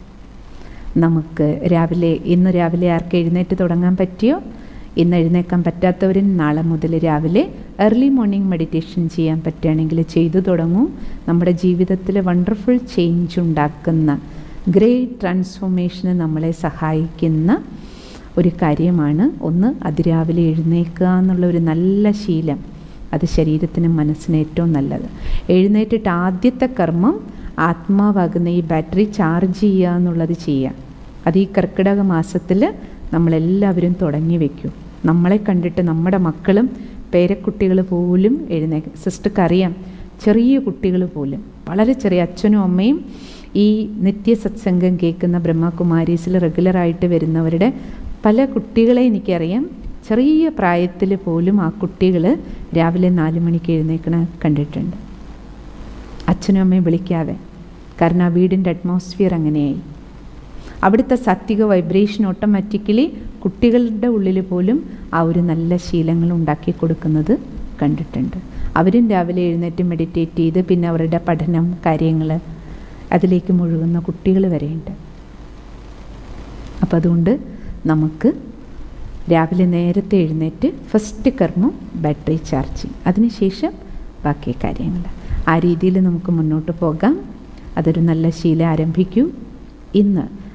ഇന്ന് രാവിലെ ആർക്ക് എഴുന്നേറ്റ് തുടങ്ങാൻ പറ്റിയോ, ഇന്ന് എഴുന്നേക്കാൻ പറ്റാത്തവരും നാളെ മുതൽ രാവിലെ ഏർലി മോർണിംഗ് മെഡിറ്റേഷൻ ചെയ്യാൻ പറ്റുകയാണെങ്കിൽ ചെയ്തു തുടങ്ങൂ. നമ്മുടെ ജീവിതത്തിൽ വണ്ടർഫുൾ ചേഞ്ച് ഉണ്ടാക്കുന്ന, ഗ്രേറ്റ് ട്രാൻസ്ഫോർമേഷന് നമ്മളെ സഹായിക്കുന്ന ഒരു കാര്യമാണ്. ഒന്ന്, അതിരാവിലെ എഴുന്നേൽക്കുക എന്നുള്ള ഒരു നല്ല ശീലം. അത് ശരീരത്തിനും മനസ്സിനും ഏറ്റവും നല്ലത്. എഴുന്നേറ്റിട്ട് ആദ്യത്തെ കർമ്മം ആത്മാവാകുന്ന ഈ ബാറ്ററി ചാർജ് ചെയ്യുക എന്നുള്ളത് ചെയ്യുക. അത് ഈ കർക്കിടക മാസത്തിൽ നമ്മളെല്ലാവരും തുടങ്ങി വയ്ക്കും. നമ്മളെ കണ്ടിട്ട് നമ്മുടെ മക്കളും പേരക്കുട്ടികൾ പോലും എഴുന്നേക്കും. സിസ്റ്റർക്കറിയാം, ചെറിയ കുട്ടികൾ പോലും, വളരെ ചെറിയ അച്ഛനും അമ്മയും ഈ നിത്യ സത്സംഗം കേൾക്കുന്ന ബ്രഹ്മകുമാരീസിൽ റെഗുലറായിട്ട് വരുന്നവരുടെ പല കുട്ടികളെ എനിക്കറിയാം. ചെറിയ പ്രായത്തിൽ പോലും ആ കുട്ടികൾ രാവിലെ 4 മണിക്ക് എഴുന്നേക്കണ കണ്ടിട്ടുണ്ട്, അച്ഛനും അമ്മയും വിളിക്കാതെ. കാരണം ആ വീടിൻ്റെ അറ്റ്മോസ്ഫിയർ അങ്ങനെയായി. അവിടുത്തെ സാത്വിക വൈബ്രേഷൻ ഓട്ടോമാറ്റിക്കലി കുട്ടികളുടെ ഉള്ളിൽ പോലും ആ ഒരു നല്ല ശീലങ്ങൾ ഉണ്ടാക്കി കൊടുക്കുന്നത് കണ്ടിട്ടുണ്ട്. അവരും രാവിലെ എഴുന്നേറ്റ് മെഡിറ്റേറ്റ് ചെയ്ത് പിന്നെ അവരുടെ പഠനം കാര്യങ്ങൾ അതിലേക്ക് മുഴുകുന്ന കുട്ടികൾ വരെയുണ്ട്. അപ്പം അതുകൊണ്ട് നമുക്ക് രാവിലെ നേരത്തെ എഴുന്നേറ്റ് ഫസ്റ്റ് കർമ്മം ബാറ്ററി ചാർജിങ്, അതിനുശേഷം ബാക്കി കാര്യങ്ങൾ. ആ രീതിയിൽ നമുക്ക് മുന്നോട്ട് പോകാം. അതൊരു നല്ല ശീലം ആരംഭിക്കൂ. ഇന്ന്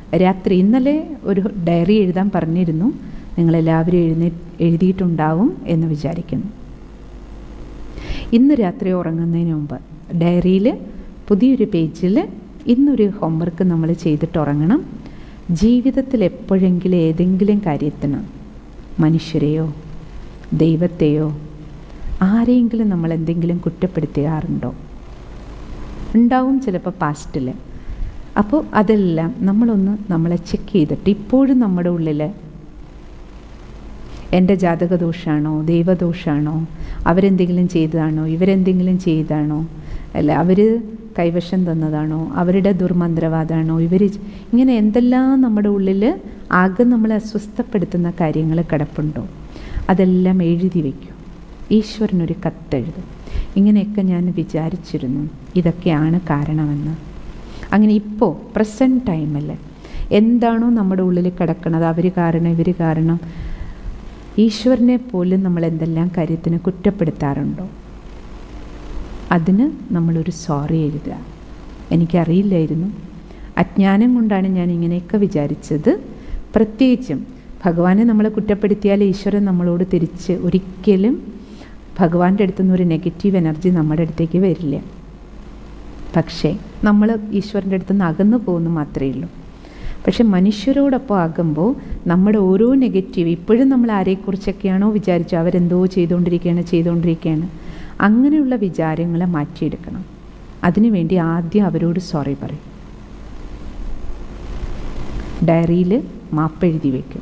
രാത്രി ഇന്നലെ ഒരു ഡയറി എഴുതാൻ പറഞ്ഞിരുന്നു. നിങ്ങളെല്ലാവരും എഴുതിയിട്ടുണ്ടാവും എന്ന് വിചാരിക്കുന്നു. ഇന്ന് രാത്രി ഉറങ്ങുന്നതിന് മുമ്പ് ഡയറിയിൽ പുതിയൊരു പേജിൽ ഇന്നൊരു ഹോംവർക്ക് നമ്മൾ ചെയ്തിട്ട് ഉറങ്ങണം. ജീവിതത്തിൽ എപ്പോഴെങ്കിലും ഏതെങ്കിലും കാര്യത്തിന് മനുഷ്യരെയോ ദൈവത്തെയോ ആരെയെങ്കിലും നമ്മൾ എന്തെങ്കിലും കുറ്റപ്പെടുത്താറുണ്ടോ? ഉണ്ടാവും ചിലപ്പോൾ പാസ്റ്റിൽ. അപ്പോൾ അതെല്ലാം നമ്മളെ ചെക്ക് ചെയ്തിട്ട് ഇപ്പോഴും നമ്മുടെ ഉള്ളിൽ എൻ്റെ ജാതകദോഷമാണോ ദൈവദോഷമാണോ, അവരെന്തെങ്കിലും ചെയ്തതാണോ ഇവരെന്തെങ്കിലും ചെയ്തതാണോ, അല്ല അവർ കൈവശം തന്നതാണോ, അവരുടെ ദുർമന്ത്രവാദമാണോ, ഇങ്ങനെ എന്തെല്ലാം നമ്മുടെ ഉള്ളിൽ ആകെ നമ്മളെ അസ്വസ്ഥപ്പെടുത്തുന്ന കാര്യങ്ങൾ കിടപ്പുണ്ടോ, അതെല്ലാം എഴുതി വയ്ക്കും. ഈശ്വരനൊരു കത്തെഴുതും. ഇങ്ങനെയൊക്കെ ഞാൻ വിചാരിച്ചിരുന്നു, ഇതൊക്കെയാണ് കാരണമെന്ന്. അങ്ങനെ ഇപ്പോൾ പ്രസൻറ്റ് ടൈമിൽ എന്താണോ നമ്മുടെ ഉള്ളിൽ കിടക്കുന്നത്, അവർ കാരണം ഇവർ കാരണം, ഈശ്വരനെ പോലും നമ്മൾ എന്തെല്ലാം കാര്യത്തിന് കുറ്റപ്പെടുത്താറുണ്ടോ, അതിന് നമ്മളൊരു സോറി എഴുതുക. എനിക്കറിയില്ലായിരുന്നു, അജ്ഞാനം കൊണ്ടാണ് ഞാൻ ഇങ്ങനെയൊക്കെ വിചാരിച്ചത്. പ്രത്യേകിച്ചും ഭഗവാനെ നമ്മൾ കുറ്റപ്പെടുത്തിയാൽ ഈശ്വരൻ നമ്മളോട് തിരിച്ച് ഒരിക്കലും ഭഗവാന്റെ അടുത്തുനിന്ന് ഒരു നെഗറ്റീവ് എനർജി നമ്മുടെ അടുത്തേക്ക് വരില്ല. പക്ഷേ നമ്മൾ ഈശ്വരൻ്റെ അടുത്തുനിന്ന് അകന്നു പോകുന്നു മാത്രമേ ഉള്ളൂ. പക്ഷെ മനുഷ്യരോടൊപ്പം ആകുമ്പോൾ നമ്മുടെ ഓരോ നെഗറ്റീവ്, ഇപ്പോഴും നമ്മൾ ആരെക്കുറിച്ചൊക്കെയാണോ വിചാരിച്ചു അവരെന്തോ ചെയ്തുകൊണ്ടിരിക്കുകയാണ്, അങ്ങനെയുള്ള വിചാരങ്ങളെ മാറ്റിയെടുക്കണം. അതിനുവേണ്ടി ആദ്യം അവരോട് സോറി പറയും. ഡയറിയിൽ മാപ്പെഴുതി വയ്ക്കും.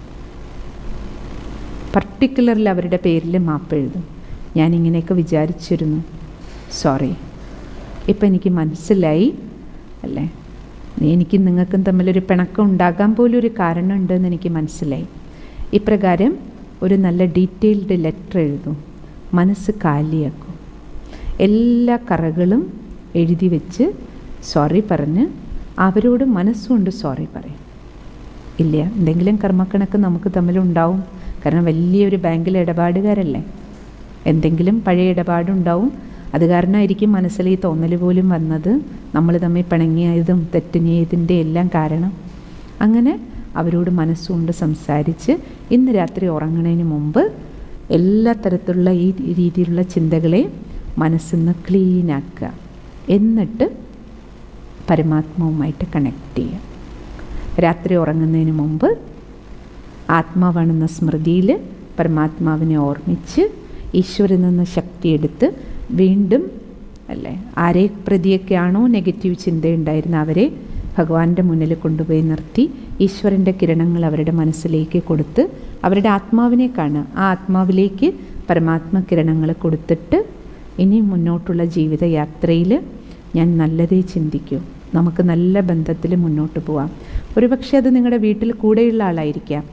പർട്ടിക്കുലറിൽ അവരുടെ പേരിൽ മാപ്പെഴുതും. ഞാനിങ്ങനെയൊക്കെ വിചാരിച്ചിരുന്നു, സോറി, ഇപ്പം എനിക്ക് മനസ്സിലായി, അല്ലേ, എനിക്കും നിങ്ങൾക്കും തമ്മിലൊരു പിണക്കം ഉണ്ടാകാൻ പോലും ഒരു കാരണമുണ്ടെന്ന് എനിക്ക് മനസ്സിലായി. ഇപ്രകാരം ഒരു നല്ല ഡീറ്റെയിൽഡ് ലെറ്റർ എഴുതും. മനസ്സ് കാലിയാക്കും. എല്ലാ കറകളും എഴുതി വെച്ച് സോറി പറഞ്ഞ് അവരോട് മനസ്സുകൊണ്ട് സോറി പറയും. ഇല്ല, എന്തെങ്കിലും കർമ്മക്കണക്ക് നമുക്ക് തമ്മിലുണ്ടാവും. കാരണം വലിയൊരു ബാങ്കിൽ ഇടപാടുകാരല്ലേ, എന്തെങ്കിലും പഴയ ഇടപാടുണ്ടാവും. അത് കാരണമായിരിക്കും മനസ്സിൽ ഈ തോന്നൽ പോലും വന്നത്, നമ്മൾ തമ്മിൽ പിണങ്ങിയതും തെറ്റിഞ്ഞതിൻ്റെ എല്ലാം കാരണം. അങ്ങനെ അവരോട് മനസ്സുകൊണ്ട് സംസാരിച്ച് ഇന്ന് രാത്രി ഉറങ്ങുന്നതിന് മുമ്പ് എല്ലാ തരത്തിലുള്ള ഈ രീതിയിലുള്ള ചിന്തകളെ മനസ്സിൽ നിന്ന് ക്ലീനാക്കുക. എന്നിട്ട് പരമാത്മാവുമായിട്ട് കണക്ട് ചെയ്യുക. രാത്രി ഉറങ്ങുന്നതിന് മുമ്പ് ആത്മാവാണെന്ന സ്മൃതിയിൽ പരമാത്മാവിനെ ഓർമ്മിച്ച് ഈശ്വരൻ നിന്ന് ശക്തിയെടുത്ത് വീണ്ടും, അല്ലേ, ആരെ പ്രതിയൊക്കെയാണോ നെഗറ്റീവ് ചിന്തയുണ്ടായിരുന്ന അവരെ ഭഗവാന്റെ മുന്നിൽ കൊണ്ടുപോയി നിർത്തി ഈശ്വരൻ്റെ കിരണങ്ങൾ അവരുടെ മനസ്സിലേക്ക് കൊടുത്ത് അവരുടെ ആത്മാവിനെ കാണുക. ആ ആത്മാവിലേക്ക് പരമാത്മ കിരണങ്ങൾ കൊടുത്തിട്ട് ഇനി മുന്നോട്ടുള്ള ജീവിതയാത്രയിൽ ഞാൻ നല്ലതേ ചിന്തിക്കൂ, നമുക്ക് നല്ല ബന്ധത്തിൽ മുന്നോട്ട് പോവാം. ഒരുപക്ഷെ അത് നിങ്ങളുടെ വീട്ടിൽ കൂടെയുള്ള ആളായിരിക്കാം,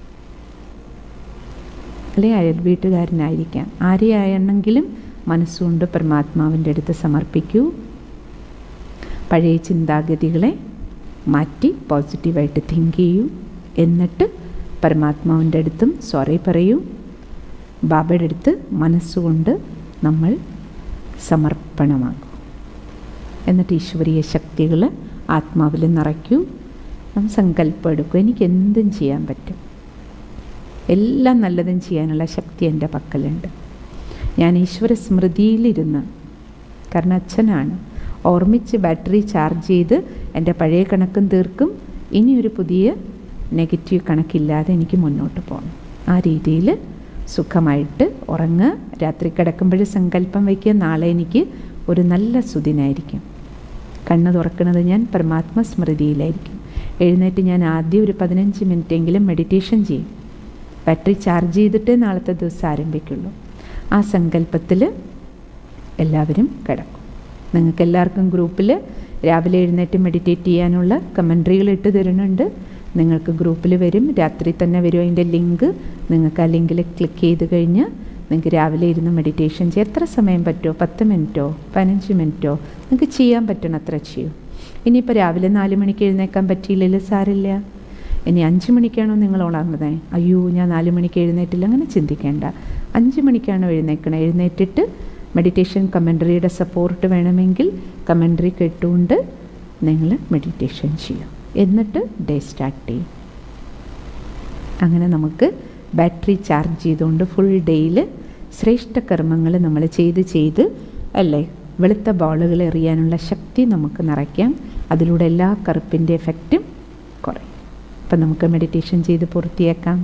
അല്ലെങ്കിൽ അയൽ വീട്ടുകാരനായിരിക്കാം. ആരെയാണെങ്കിലും മനസ്സുകൊണ്ട് പരമാത്മാവിൻ്റെ അടുത്ത് സമർപ്പിക്കൂ. പഴയ ചിന്താഗതികളെ മാറ്റി പോസിറ്റീവായിട്ട് തിങ്ക് ചെയ്യൂ. എന്നിട്ട് പരമാത്മാവിൻ്റെ അടുത്തും സോറി പറയൂ. ബാബയുടെ അടുത്ത് മനസ്സുകൊണ്ട് നമ്മൾ സമർപ്പണമാകും. എന്നിട്ട് ഈശ്വരീയ ശക്തികൾ ആത്മാവിൽ നിറയ്ക്കൂ. സങ്കല്പം എടുക്കൂ, എനിക്ക് എന്തും ചെയ്യാൻ പറ്റും, എല്ലാം നല്ലതും ചെയ്യാനുള്ള ശക്തി എൻ്റെ പക്കലുണ്ട്. ഞാൻ ഈശ്വര സ്മൃതിയിലിരുന്ന്, കാരണം അച്ഛനാണ്, ഓർമ്മിച്ച് ബാറ്ററി ചാർജ് ചെയ്ത് എൻ്റെ പഴയ കണക്കും തീർക്കും. ഇനിയൊരു പുതിയ നെഗറ്റീവ് കണക്കില്ലാതെ എനിക്ക് മുന്നോട്ട് പോകണം. ആ രീതിയിൽ സുഖമായിട്ട് ഉറങ്ങുക. രാത്രി കിടക്കുമ്പോഴും സങ്കല്പം വയ്ക്കുക, നാളെ എനിക്ക് ഒരു നല്ല സുദിനായിരിക്കും. കണ്ണ് തുറക്കുന്നത് ഞാൻ പരമാത്മ സ്മൃതിയിലായിരിക്കും. എഴുന്നേറ്റ് ഞാൻ ആദ്യം ഒരു 15 മിനിറ്റെങ്കിലും മെഡിറ്റേഷൻ ചെയ്യും. ബാറ്ററി ചാർജ് ചെയ്തിട്ട് നാളത്തെ ദിവസം ആരംഭിക്കുള്ളൂ. ആ സങ്കല്പത്തിൽ എല്ലാവരും കിടക്കും. നിങ്ങൾക്കെല്ലാവർക്കും ഗ്രൂപ്പിൽ രാവിലെ എഴുന്നേറ്റ് മെഡിറ്റേറ്റ് ചെയ്യാനുള്ള കമൻട്രികൾ ഇട്ട് തരുന്നുണ്ട്. നിങ്ങൾക്ക് ഗ്രൂപ്പിൽ വരും, രാത്രി തന്നെ വരും. അതിൻ്റെ ലിങ്ക് നിങ്ങൾക്ക് ആ ലിങ്കിൽ ക്ലിക്ക് ചെയ്ത് കഴിഞ്ഞ് നിങ്ങൾക്ക് രാവിലെ ഇരുന്ന് മെഡിറ്റേഷൻ ചെയ്യാം. എത്ര സമയം പറ്റുമോ, 10 മിനിറ്റോ 15 മിനിറ്റോ നിങ്ങൾക്ക് ചെയ്യാൻ പറ്റണം, അത്ര ചെയ്യും. ഇനിയിപ്പോൾ രാവിലെ 4 മണിക്ക് എഴുന്നേക്കാൻ പറ്റിയില്ലെങ്കിൽ സാരില്ല. ഇനി 5 മണിക്കാണോ നിങ്ങൾ ഉണർന്നത്, അയ്യോ ഞാൻ 4 മണിക്ക് എഴുന്നേറ്റില്ല, അങ്ങനെ ചിന്തിക്കേണ്ട. 5 മണിക്കാണോ എഴുന്നേക്കണം, എഴുന്നേറ്റിട്ട് മെഡിറ്റേഷൻ കമൻട്രിയുടെ സപ്പോർട്ട് വേണമെങ്കിൽ കമൻട്രി കേട്ടുകൊണ്ട് നിങ്ങൾ മെഡിറ്റേഷൻ ചെയ്യും. എന്നിട്ട് ഡേ സ്റ്റാർട്ട് ചെയ്യും. അങ്ങനെ നമുക്ക് ബാറ്ററി ചാർജ് ചെയ്തുകൊണ്ട് ഫുൾ ഡേയിൽ ശ്രേഷ്ഠ കർമ്മങ്ങൾ നമ്മൾ ചെയ്ത് അല്ലേ വെളുത്ത ബോളുകൾ എറിയാനുള്ള ശക്തി നമുക്ക് നിറയ്ക്കാം. അതിലൂടെ എല്ലാ കറുപ്പിൻ്റെ എഫക്റ്റും കുറയും. അപ്പം നമുക്ക് മെഡിറ്റേഷൻ ചെയ്ത് പൂർത്തിയാക്കാം.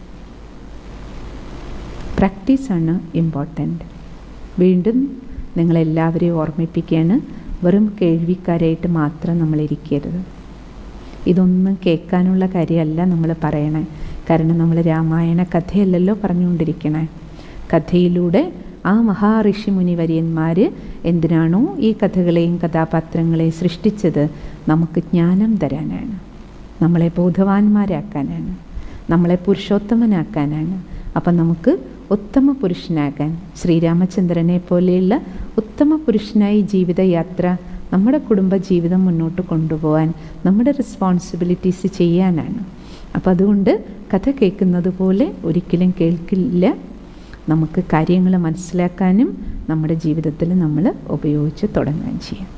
പ്രാക്ടീസാണ് ഇമ്പോർട്ടൻ്റ്. വീണ്ടും നിങ്ങളെല്ലാവരെയും ഓർമ്മിപ്പിക്കുകയാണ്, വെറും കേൾവിക്കാരായിട്ട് മാത്രം നമ്മളിരിക്കരുത്. ഇതൊന്നും കേൾക്കാനുള്ള കാര്യമല്ല നമ്മൾ പറയണേ. കാരണം നമ്മൾ രാമായണ കഥയല്ലല്ലോ പറഞ്ഞുകൊണ്ടിരിക്കണേ. കഥയിലൂടെ ആ മഹാഋഷി മുനിവര്യന്മാർ എന്തിനാണോ ഈ കഥകളെയും കഥാപാത്രങ്ങളെയും സൃഷ്ടിച്ചത്? നമുക്ക് ജ്ഞാനം തരാനാണ്, നമ്മളെ ബോധവാന്മാരാക്കാനാണ്, നമ്മളെ പുരുഷോത്തമനാക്കാനാണ്. അപ്പം നമുക്ക് ഉത്തമ പുരുഷനാകാൻ, ശ്രീരാമചന്ദ്രനെ പോലെയുള്ള ഉത്തമ പുരുഷനായി ജീവിതയാത്ര, നമ്മുടെ കുടുംബ ജീവിതം മുന്നോട്ട് കൊണ്ടുപോകാൻ, നമ്മുടെ റെസ്പോൺസിബിലിറ്റീസ് ചെയ്യാനാണ്. അപ്പം അതുകൊണ്ട് കഥ കേൾക്കുന്നത് പോലെ ഒരിക്കലും കേൾക്കില്ല. നമുക്ക് കാര്യങ്ങൾ മനസ്സിലാക്കാനും നമ്മുടെ ജീവിതത്തിൽ നമ്മൾ ഉപയോഗിച്ച് തുടങ്ങുകയും ചെയ്യാം.